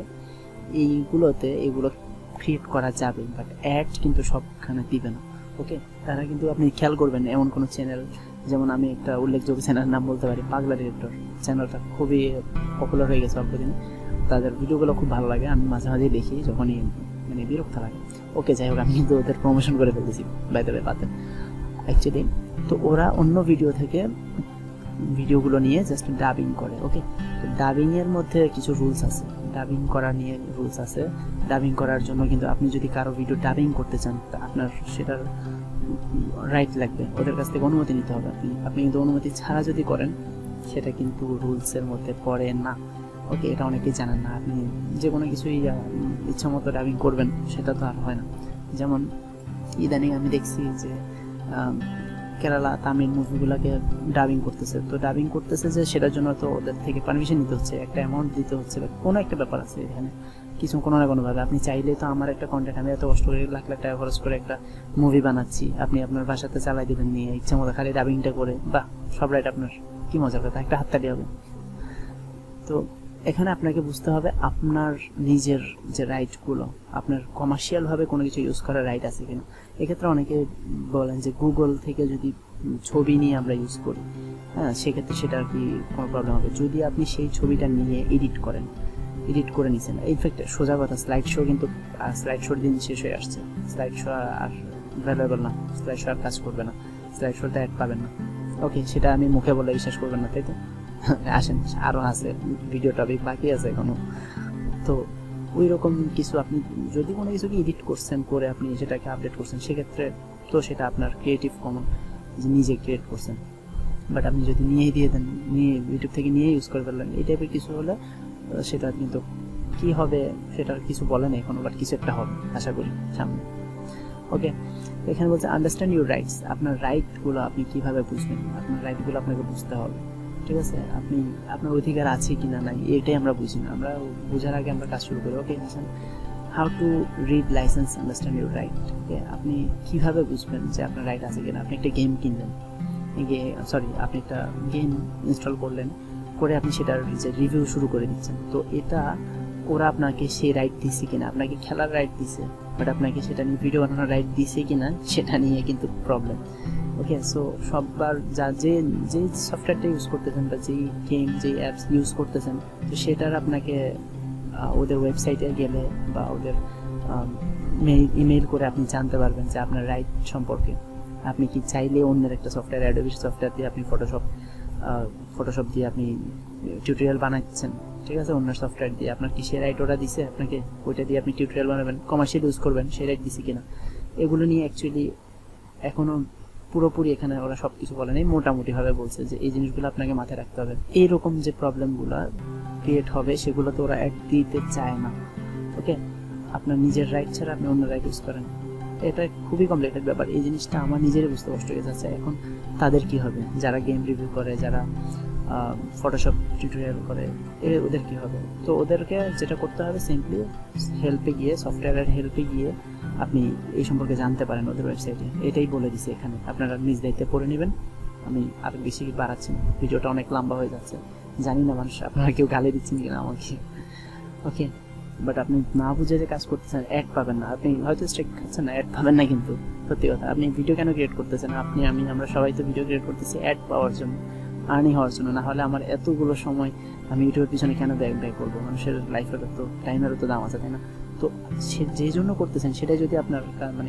A: এগুলো ক্রিয়েট করা যাবে, বাট অ্যাড কিন্তু সবখানে দিবে না। ওকে, তারা কিন্তু আপনি খেয়াল করবেন এমন কোনো চ্যানেল, যেমন আমি একটা উল্লেখযোগ্য চ্যানেলের নাম বলতে পারি, পাগলা ডিরেক্টর চ্যানেলটা খুবই পপুলার হয়ে গেছে অল্পদিন। তাদের ভিডিওগুলো খুব ভালো লাগে, আমি মাঝে মাঝে দেখি যখনই মানে বিরক্ত লাগে। ওকে, যাই হোক, আমি কিন্তু ওদের প্রমোশন করে ফেলতেছি বাইরে বাতে অ্যাকচুয়ালি। তো ওরা অন্য ভিডিও থেকে ভিডিওগুলো নিয়ে জাস্ট ডাবিং করে। ওকে, তো ডাবিংয়ের মধ্যে কিছু রুলস আছে, ডাবিং করা নিয়ে রুলস আছে। ডাবিং করার জন্য কিন্তু আপনি যদি কারো ভিডিও ডাবিং করতে চান, তা আপনার সেটার রাইট লাগবে, ওদের কাছ থেকে অনুমতি নিতে হবে। আপনি কিন্তু অনুমতি ছাড়া যদি করেন, সেটা কিন্তু রুলসের মধ্যে পড়ে না। ওকে, এটা অনেকেই জানেন না। আপনি যে কোনো কিছুই ইচ্ছা মতো ডাবিং করবেন, সেটা তো আর হয় না। যেমন ইদানিং আমি দেখছি যে কেরালা তামিল মুভিগুলোকে ডাবিং করতেছে, তো ডাবিং করতেছে যে সেটার জন্য তো ওদের থেকে পারমিশন নিতে হচ্ছে, একটা অ্যামাউন্ট দিতে হচ্ছে, কোনো একটা ব্যাপার আছে এখানে, কিছু কোনো না কোনোভাবে আপনি চাইলে তো আমার একটা কন্টেন্ট আমি এত কষ্ট করে লাখ লাখ টাকা খরচ করে একটা মুভি বানাচ্ছি, আপনি আপনার বাসাতে চালাই দিবেন নিয়ে ইচ্ছা মতো খালি ডাবিংটা করে, বাহ সব রাইট আপনার, কি মজার কথা, একটা হাততালি হবে। তো এখানে আপনাকে বুঝতে হবে আপনার নিজের যে রাইটগুলো, আপনার কমার্শিয়ালভাবে কোনো কিছু ইউজ করার রাইট আছে কিনা। এক্ষেত্রে অনেকে বলেন যে গুগল থেকে যদি ছবি নিয়ে আমরা ইউজ করি, হ্যাঁ সেক্ষেত্রে সেটা আর কি কোনো প্রবলেম হবে। যদি আপনি সেই ছবিটা নিয়ে এডিট করে নিছেন, ইনফ্যাক্ট সোজা কথা স্লাইড শো কিন্তু স্লাইড শোর দিন শেষ হয়ে আসছে, স্লাইড শো আর ভ্যালুয়েবল না, স্লাইড শো আর কাজ করবে না, স্লাইড শোতে অ্যাড পাবেন না। ওকে, সেটা আমি মুখে বলে বিশ্বাস করবেন না, তাই তো? আসেন, আরও আছে ভিডিও টপিক বাকি আছে এখনো। তো ওই রকম কিছু আপনি যদি কোনো কিছুকে এডিট করছেন করে আপনি সেটাকে আপডেট করছেন, সেক্ষেত্রে তো সেটা আপনার ক্রিয়েটিভ কমন, যে নিজে ক্রিয়েট করছেন। বাট আপনি যদি নিয়ে দিয়ে দেন, নিয়ে ইউটিউব থেকে নিয়ে ইউজ করে ফেললেন, এই টাইপের কিছু হলে সেটা কিন্তু কি হবে সেটা কিছু বলে না এখনো, বাট কিছু একটা হবে আশা করি সামনে। ওকে, এখানে বলছে আন্ডারস্ট্যান্ড ইউর রাইটস। আপনার রাইটগুলো আপনি কীভাবে বুঝবেন, আপনার রাইটগুলো আপনাকে বুঝতে হবে, ঠিক আছে? আপনি আপনার অধিকার আছে কি না নাই এটাই আমরা বুঝি না, আমরা বোঝার আগে আমরা কাজ শুরু করি। Okay, how to read license understand your right. Okay, আপনি কীভাবে বুঝবেন যে আপনার রাইট আছে কিনা? আপনি একটা গেম কিনলেন, আপনি একটা গেম ইনস্টল করলেন, করে আপনি সেটার যে রিভিউ শুরু করে দিচ্ছেন, তো এটা ওরা আপনাকে সেই রাইট দিছে কিনা, আপনাকে খেলার রাইট দিছে, বাট আপনাকে সেটা নিয়ে ভিডিও বানানোর রাইট দিছে কিনা সেটা নিয়ে কিন্তু প্রবলেম। ওকে, সো সববার যে সফটওয়্যারটা ইউজ করতেছেন বা যেই গেম যেই অ্যাপস ইউজ করতেছেন, তো সেটার আপনাকে ওদের ওয়েবসাইটে গেলে বা ওদের ইমেইল করে আপনি জানতে পারবেন যে আপনার রাইট সম্পর্কে। আপনি কি চাইলে অন্যের একটা সফটওয়্যার, অ্যাডোবি সফটওয়্যার দিয়ে আপনি ফটোশপ দিয়ে আপনি টিউটোরিয়াল বানাচ্ছেন, ঠিক আছে, অন্য সফটওয়্যার দিয়ে, আপনার কি সে রাইট ওরা দিছে আপনাকে, ওইটা দিয়ে আপনি টিউটোরিয়াল বানাবেন, কমার্শিয়াল ইউজ করবেন, সে রাইট দিছে কিনা, এগুলো নিয়ে অ্যাকচুয়ালি এখনও পুরোপুরি এখানে ওরা সব কিছু বলে নেই, মোটামুটিভাবে বলছে যে এই জিনিসগুলো আপনাকে মাথায় রাখতে হবে। এইরকম যে প্রবলেমগুলো ক্রিয়েট হবে সেগুলো তো ওরা অ্যাড দিতে চায় না। ওকে, আপনার নিজের রাইট ছাড়া আপনি অন্য রাইট ইউজ করেন, এটা খুবই কমপ্লিকেটেড ব্যাপার। এই জিনিসটা আমার নিজেরই বুঝতে কষ্ট হয়ে যাচ্ছে। এখন তাদের কি হবে, যারা গেম রিভিউ করে, যারা ফটোশপ টিউটোরিয়াল করে, ওদের কি হবে? তো ওদেরকে যেটা করতে হবে, সিম্পলি হেল্পে গিয়ে, সফটওয়্যারের হেল্পে গিয়ে আপনি এই সম্পর্কে জানতে পারেন ওদের ওয়েবসাইটে, এটাই বলে দিছে এখানে, আপনারা নিজ দায়িত্বে পড়ে নেবেন। আমি আর বেশি বাড়াচ্ছি না, ভিডিওটা অনেক লম্বা হয়ে যাচ্ছে, জানি না মানুষ আপনারা কেউ গালি দিচ্ছেন কিনা আমাকে। ওকে, বাট আপনি না বুঝে যে কাজ করতেছেন, অ্যাড পাবেন না। আপনি হয়তো স্ট্রাইক খাচ্ছেন না, অ্যাড পাবেন না, কিন্তু সত্যি কথা, আপনি ভিডিও কেন ক্রিয়েট করতেছেন? আমরা সবাই তো ভিডিও ক্রিয়েট করতেছি অ্যাড পাওয়ার জন্য, আর্নিং হওয়ার জন্য। না হলে আমার এতগুলো সময় আমি ইউটিউবের পিছনে কেন ব্যয় করবো? মানুষের লাইফেরও তো, টাইমেরও তো দাম আছে, তাই না? তো যে জন্য করতেছেন সেটাই যদি আপনার মানে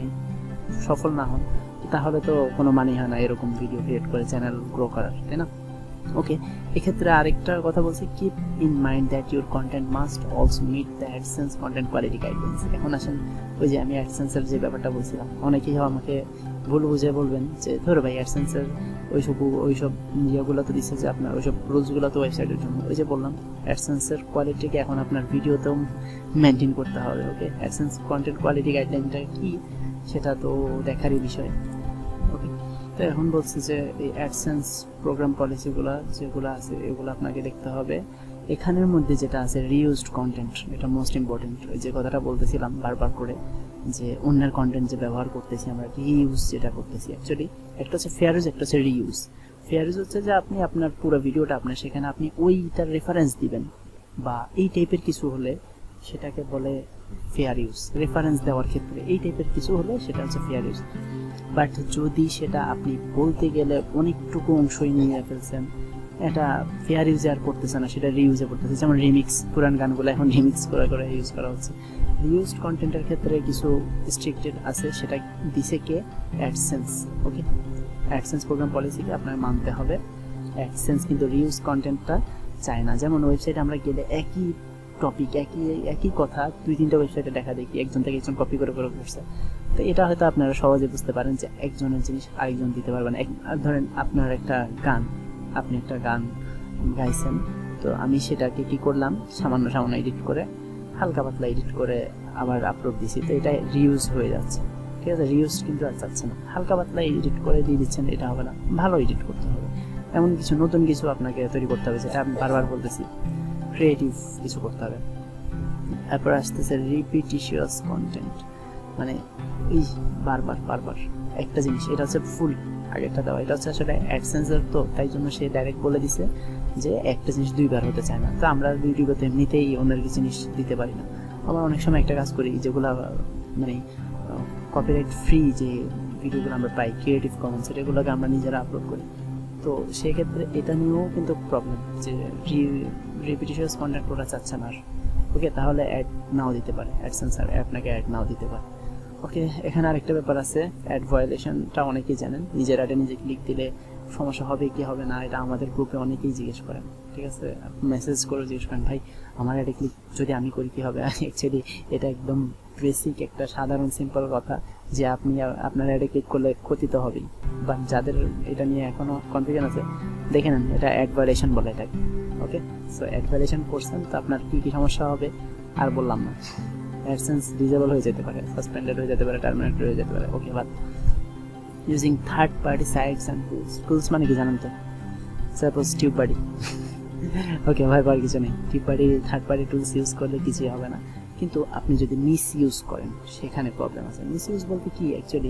A: সফল না হন, তাহলে তো কোনো মানেই হয় না এরকম ভিডিও ক্রিয়েট করে চ্যানেল গ্রো করার, তাই না? ওকে, এক্ষেত্রে আরেকটা কথা বলছি, keep in mind that your content must also meet the AdSense content quality guidelines. এখন আসেন ওই যে আমি অ্যাডসেন্সের যে ব্যাপারটা বলছিলাম, অনেকেই আমাকে ভুল বুঝে বলবেন যে ধরো ভাই অ্যাডসেন্সের ওইসব ইয়েগুলো তো দিচ্ছে যে আপনার ওইসব রুলসগুলো তো ওয়েবসাইটের জন্য। ওই যে বললাম অ্যাডসেন্সের কোয়ালিটিকে এখন আপনার ভিডিওতেও মেনটেন করতে হবে। ওকে, অ্যাডসেন্স কন্টেন্ট কোয়ালিটি গাইডলাইনটা কি সেটা তো দেখারই বিষয়। ওকে, তো এখন বলছি যে এই অ্যাডসেন্স প্রোগ্রাম পলিসিগুলো যেগুলো আছে এগুলো আপনাকে দেখতে হবে। এখানের মধ্যে যেটা আছে রিইউজড কন্টেন্ট, এটা মোস্ট ইম্পর্টেন্ট। যে কথাটা বলতেছিলাম বারবার করে, যে অন্যের কন্টেন্ট যে ব্যবহার করতেছি আমরা, রিইউজ যেটা করতেছি, অ্যাকচুয়ালি একটা হচ্ছে ফেয়ার ইউজ, একটা হচ্ছে রিইউজ। ফেয়ার ইউজ হচ্ছে যে আপনি আপনার পুরো ভিডিওটা আপনার সেখানে আপনি ওইটার রেফারেন্স দিবেন বা এই টাইপের কিছু হলে সেটাকে বলে ফেয়ার ইউজ। রেফারেন্স দেওয়ার ক্ষেত্রে এই টাইপের কিছু হলে সেটা হচ্ছে ফেয়ার ইউজ। বাট যদি সেটা আপনি বলতে গেলে অনেকটুকু অংশই নিয়ে ফেলছেন, এটা ফেয়ার ইউজে আর করতেছে না, সেটা রিইউজে করতেছে। যেমন রিমিক্স, পুরান গানগুলো এখন রিমিক্স করে ইউজ করা হচ্ছে। রিইউজড কন্টেন্টের ক্ষেত্রে কিছু রেস্ট্রিক্টেড আছে, সেটা দিছে কে? অ্যাডসেন্স। ওকে, অ্যাডসেন্স প্রোগ্রাম পলিসিকে আপনার মানতে হবে। অ্যাডসেন্স কিন্তু রিইউজ কন্টেন্টটা চায় না। যেমন ওয়েবসাইটে আমরা গেলে একই টপিক, একই কথা 2-3টা ওয়েবসাইটে দেখা দেখি একজন থেকে একজন কপি করে করছে। তো এটা হয়তো আপনারা সহজে বুঝতে পারেন যে একজনের জিনিস আরেকজন দিতে পারবেন। ধরেন আপনার আপনি একটা গান গাইছেন, তো আমি সেটাকে কি করলাম, সামান্য এডিট করে, হালকা পাতলা এডিট করে আবার আপলোড দিছি, তো এটা রিইউজ হয়ে যাচ্ছে। ঠিক আছে, রিইউজ কিন্তু আর চাচ্ছে না, হালকা পাতলা এডিট করে দিয়ে দিচ্ছেন, এটা হবে না, ভালো এডিট করতে হবে। এমন কিছু নতুন কিছু আপনাকে তৈরি করতে হবে, যেটা আমি বারবার বলতেছি, ক্রিয়েটিভ কিছু করতে হবে। এরপর আসতেছে রিপিটিশিয়াস কন্টেন্ট, মানে এই বারবার একটা জিনিস। এটা হচ্ছে ফুল আগেরটা দেওয়া, এটা হচ্ছে আসলে অ্যাডসেন্সের, তো তাই জন্য সে ডাইরেক্ট বলে দিছে যে একটা জিনিস দুইবার হতে চায় না। তো আমরা ইউটিউবে তো এমনিতেই অন্যের কিছু জিনিস দিতে পারি না। আমরা অনেক সময় একটা কাজ করি, যেগুলো মানে কপিরাইট ফ্রি যে ভিডিওগুলো আমরা পাই ক্রিয়েটিভ কমন্স, এগুলোকে আমরা নিজেরা আপলোড করি। তো সেক্ষেত্রে এটা নিয়েও কিন্তু প্রবলেম যে রিপিটিশিয়াস কন্টেন্ট ওরা চাচ্ছে না। ওকে, তাহলে অ্যাড নাও দিতে পারে, অ্যাডসেন্সার আপনাকে অ্যাড নাও দিতে পারে। ওকে, এখানে আরেকটা ব্যাপার আছে, অ্যাড ভায়োলেশনটা অনেকেই জানেন। নিজের অ্যাডে নিজে ক্লিক দিলে সমস্যা হবে কি হবে না, এটা আমাদের গ্রুপে অনেকেই জিজ্ঞেস করেন। ঠিক আছে, মেসেজ করে জিজ্ঞেস করেন, ভাই আমার অ্যাডে ক্লিক যদি আমি করি কী হবে। অ্যাকচুয়ালি এটা একদম বেসিক একটা সাধারণ সিম্পল কথা যে আপনি আপনার অ্যাডে ক্লিক করলে ক্ষতি তো হবেই। বাট যাদের এটা নিয়ে এখনও কনফিউশন আছে, দেখে নেন, এটা অ্যাড ভায়োলেশন বলে এটাকে। ওকে, সো অ্যাড ভায়োলেশন করছেন তো আপনার কী কী সমস্যা হবে আর বললাম না। অ্যাডসেন্স ডিসেবল হয়ে যেতে পারে, সাসপেন্ডেড হয়ে যেতে পারে, টার্মিনেটেড হয়ে যেতে পারে। Okay, but using third party sites and tools মানে কি জানেন তো? Suppose TubeBuddy. ওকে, ভয় পাওয়ার কিছু নেই, TubeBuddy third party tools use করলে কিছুই হবে না। কিন্তু আপনি যদি মিস ইউজ করেন সেখানে প্রবলেম আছে। মিস ইউজ বলতে কি, অ্যাকচুয়ালি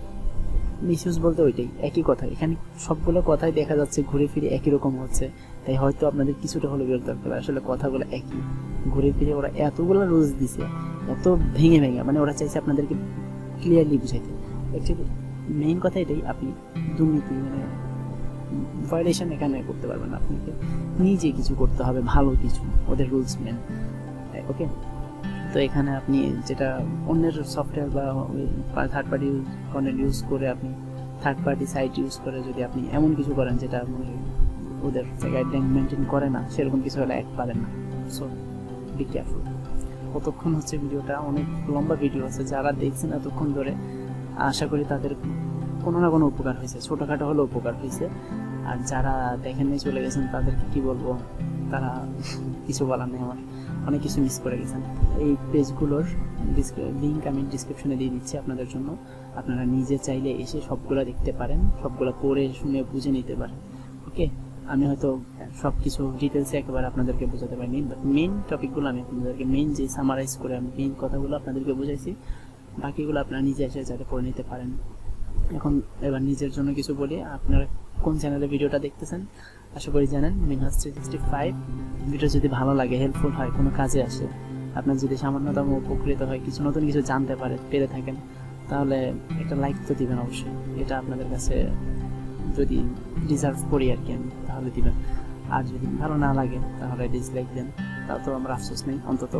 A: মিস ইউজ বলতে ওইটাই, একই কথা। এখানে সবগুলো কথাই দেখা যাচ্ছে ঘুরে ফিরে একই রকম হচ্ছে, তাই হয়তো আপনাদের কিছুটা হলে বিরক্ত লাগতে পারে। আসলে কথাগুলো একই, ঘুরে ফিরে ওরা এতগুলো রুলস দিছে, এত ভেঙে মানে ওরা চাইছে আপনাদেরকে ক্লিয়ারলি বুঝাইতে। অ্যাকচুয়ালি মেইন কথা এটাই, আপনি দুর্নীতি মানে ভায়োলেশন এখানে করতে পারবেন না, আপনাকে নিজে কিছু করতে হবে, ভালো কিছু, ওদের রুলস মেন। ওকে, তো এখানে আপনি যেটা অন্যের সফটওয়্যার বা থার্ড পার্টি কন্টেন্ট ইউজ করে, আপনি থার্ড পার্টি সাইট ইউজ করে যদি আপনি এমন কিছু করেন যেটা মানে ওদের গাইডলাইন মেনটেন করে না, সেরকম কিছু হলে অ্যাড পাবেন না। So be careful. কতক্ষণ হচ্ছে ভিডিওটা, অনেক লম্বা ভিডিও আছে, যারা দেখছেন এতক্ষণ ধরে আশা করি তাদের কোনো না কোনো উপকার হয়েছে, ছোটোখাটো হলেও উপকার হয়েছে। আর যারা দেখেন নিয়ে চলে গেছেন তাদেরকে কি বলবো, তারা কিছু বলার নেই, আমার অনেক কিছু মিস করে গেছেন। এই পেজগুলোর লিঙ্ক আমি ডিসক্রিপশনে দিয়ে দিচ্ছি আপনাদের জন্য, আপনারা নিজে চাইলে এসে সবগুলো দেখতে পারেন, সবগুলো পড়ে শুনে বুঝে নিতে পারেন। ওকে, আমি হয়তো সব কিছু ডিটেলসে একেবারে আপনাদেরকে বোঝাতে পারিনি, বাট মেইন টপিকগুলো আমি আপনাদেরকে মেইন যে সামারাইজ করে আমি মেইন কথাগুলো আপনাদেরকে বুঝাইছি, বাকিগুলো আপনারা নিজে এসে যাতে পড়ে নিতে পারেন। এখন এবার নিজের জন্য কিছু বলি, আপনারা কোন চ্যানেলে ভিডিওটা দেখতেছেন আশা করি জানেন, মিনহাস 365। ভিডিও যদি ভালো লাগে, হেল্পফুল হয়, কোনো কাজে আসে, আপনার যদি সামান্যতম উপকৃত হয়, কিছু নতুন কিছু জানতে পেরে থাকেন, তাহলে একটা লাইক তো দিবেন অবশ্যই। এটা আপনাদের কাছে যদি ডিজার্ভ করি আর কি আমি, তাহলে দিবেন। আর যদি ভালো না লাগে তাহলে ডিসলাইক দেন, তাও তো আমার আফসোস নেই,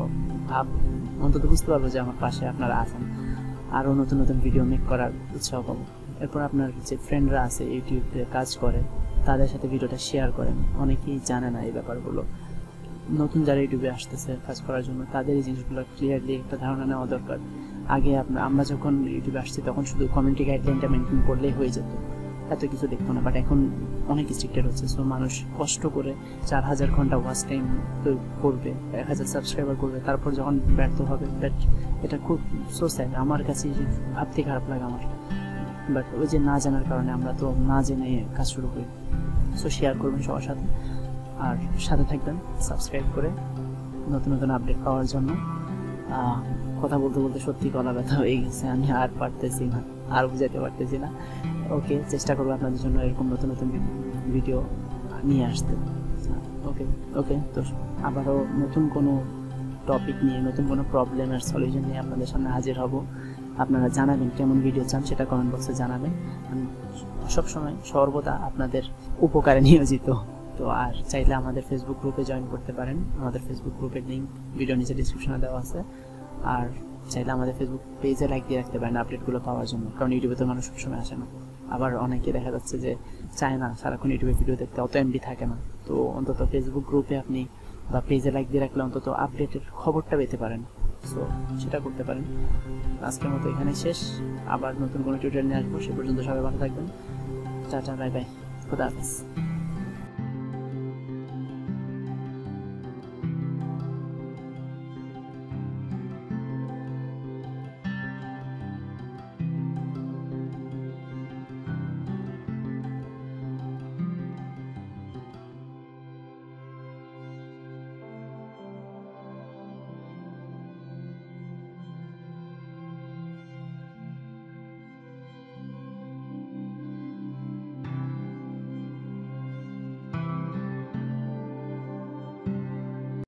A: অন্তত বুঝতে পারবো যে আমার পাশে আপনারা আছেন, আরও নতুন নতুন ভিডিও মেক করার উৎসাহ পাবো। এরপর আপনার যে ফ্রেন্ডরা আছে ইউটিউবে কাজ করে, তাদের সাথে ভিডিওটা শেয়ার করেন। অনেকেই জানে না এই ব্যাপারগুলো, নতুন যারা ইউটিউবে আসতেছে কাজ করার জন্য, তাদের এই জিনিসগুলো ক্লিয়ারলি একটা ধারণা নেওয়া দরকার। আগে আমরা যখন ইউটিউবে আসছি তখন শুধু কমিউনিটি গাইডলাইনটা মেনটেন করলেই হয়ে যেত, এত কিছু দেখতো না। বাট এখন অনেক স্ট্রিক্টেড হচ্ছে, সো মানুষ কষ্ট করে 4000 ঘন্টা ওয়াচ টাইম করবে, 1000 সাবস্ক্রাইবার করবে, তারপর যখন ব্যর্থ হবে, বাট এটা খুব সো স্যাড, আমার কাছে ভাবতে খারাপ লাগে আমার। বাট ওই যে না জানার কারণে আমরা তো না জেনে কাজ শুরু করি। সো শেয়ার করবেন সবার সাথে, আর সাথে থাকবেন সাবস্ক্রাইব করে নতুন নতুন আপডেট পাওয়ার জন্য। কথা বলতে বলতে সত্যি গলা ব্যথা হয়ে গেছে, আমি আর পারতেছি না, আর বুঝাতে পারতেছি না। ওকে, চেষ্টা করবো আপনাদের জন্য এরকম নতুন নতুন ভিডিও নিয়ে আসতে। ওকে, তো আবারও নতুন কোনো টপিক নিয়ে, নতুন কোনো প্রবলেমের সলিউশন নিয়ে আপনাদের সামনে হাজির হব। আপনারা জানাবেন কেমন ভিডিও চান, সেটা কমেন্ট বক্সে জানাবেন। আমি সবসময় সর্বদা আপনাদের উপকারে নিয়োজিত। তো আর চাইলে আমাদের ফেসবুক গ্রুপে জয়েন করতে পারেন, আমাদের ফেসবুক গ্রুপের লিঙ্ক ভিডিও নিচে ডিসক্রিপশনে দেওয়া আছে। আর চাইলে আমাদের ফেসবুক পেজে লাইক দিয়ে রাখতে পারেন আপডেটগুলো পাওয়ার জন্য, কারণ ইউটিউবে তো মানুষ সবসময় আসে না। আবার অনেকে দেখা যাচ্ছে যে চায় না সারাক্ষণ ইউটিউবে ভিডিও দেখতে, অত এমবি থাকে না। তো অন্তত ফেসবুক গ্রুপে আপনি বা পেজে লাইক দিয়ে রাখলে অন্তত আপডেটের খবরটা পেতে পারেন। সো সেটা করতে পারেন। আজকের মতো এখানে শেষ, আবার নতুন কোনো টিউটোরিয়াল নিয়ে আসবো। সে পর্যন্ত সবাই ভালো থাকবেন। টাটা, বাই বাই, খোদা হাফেজ।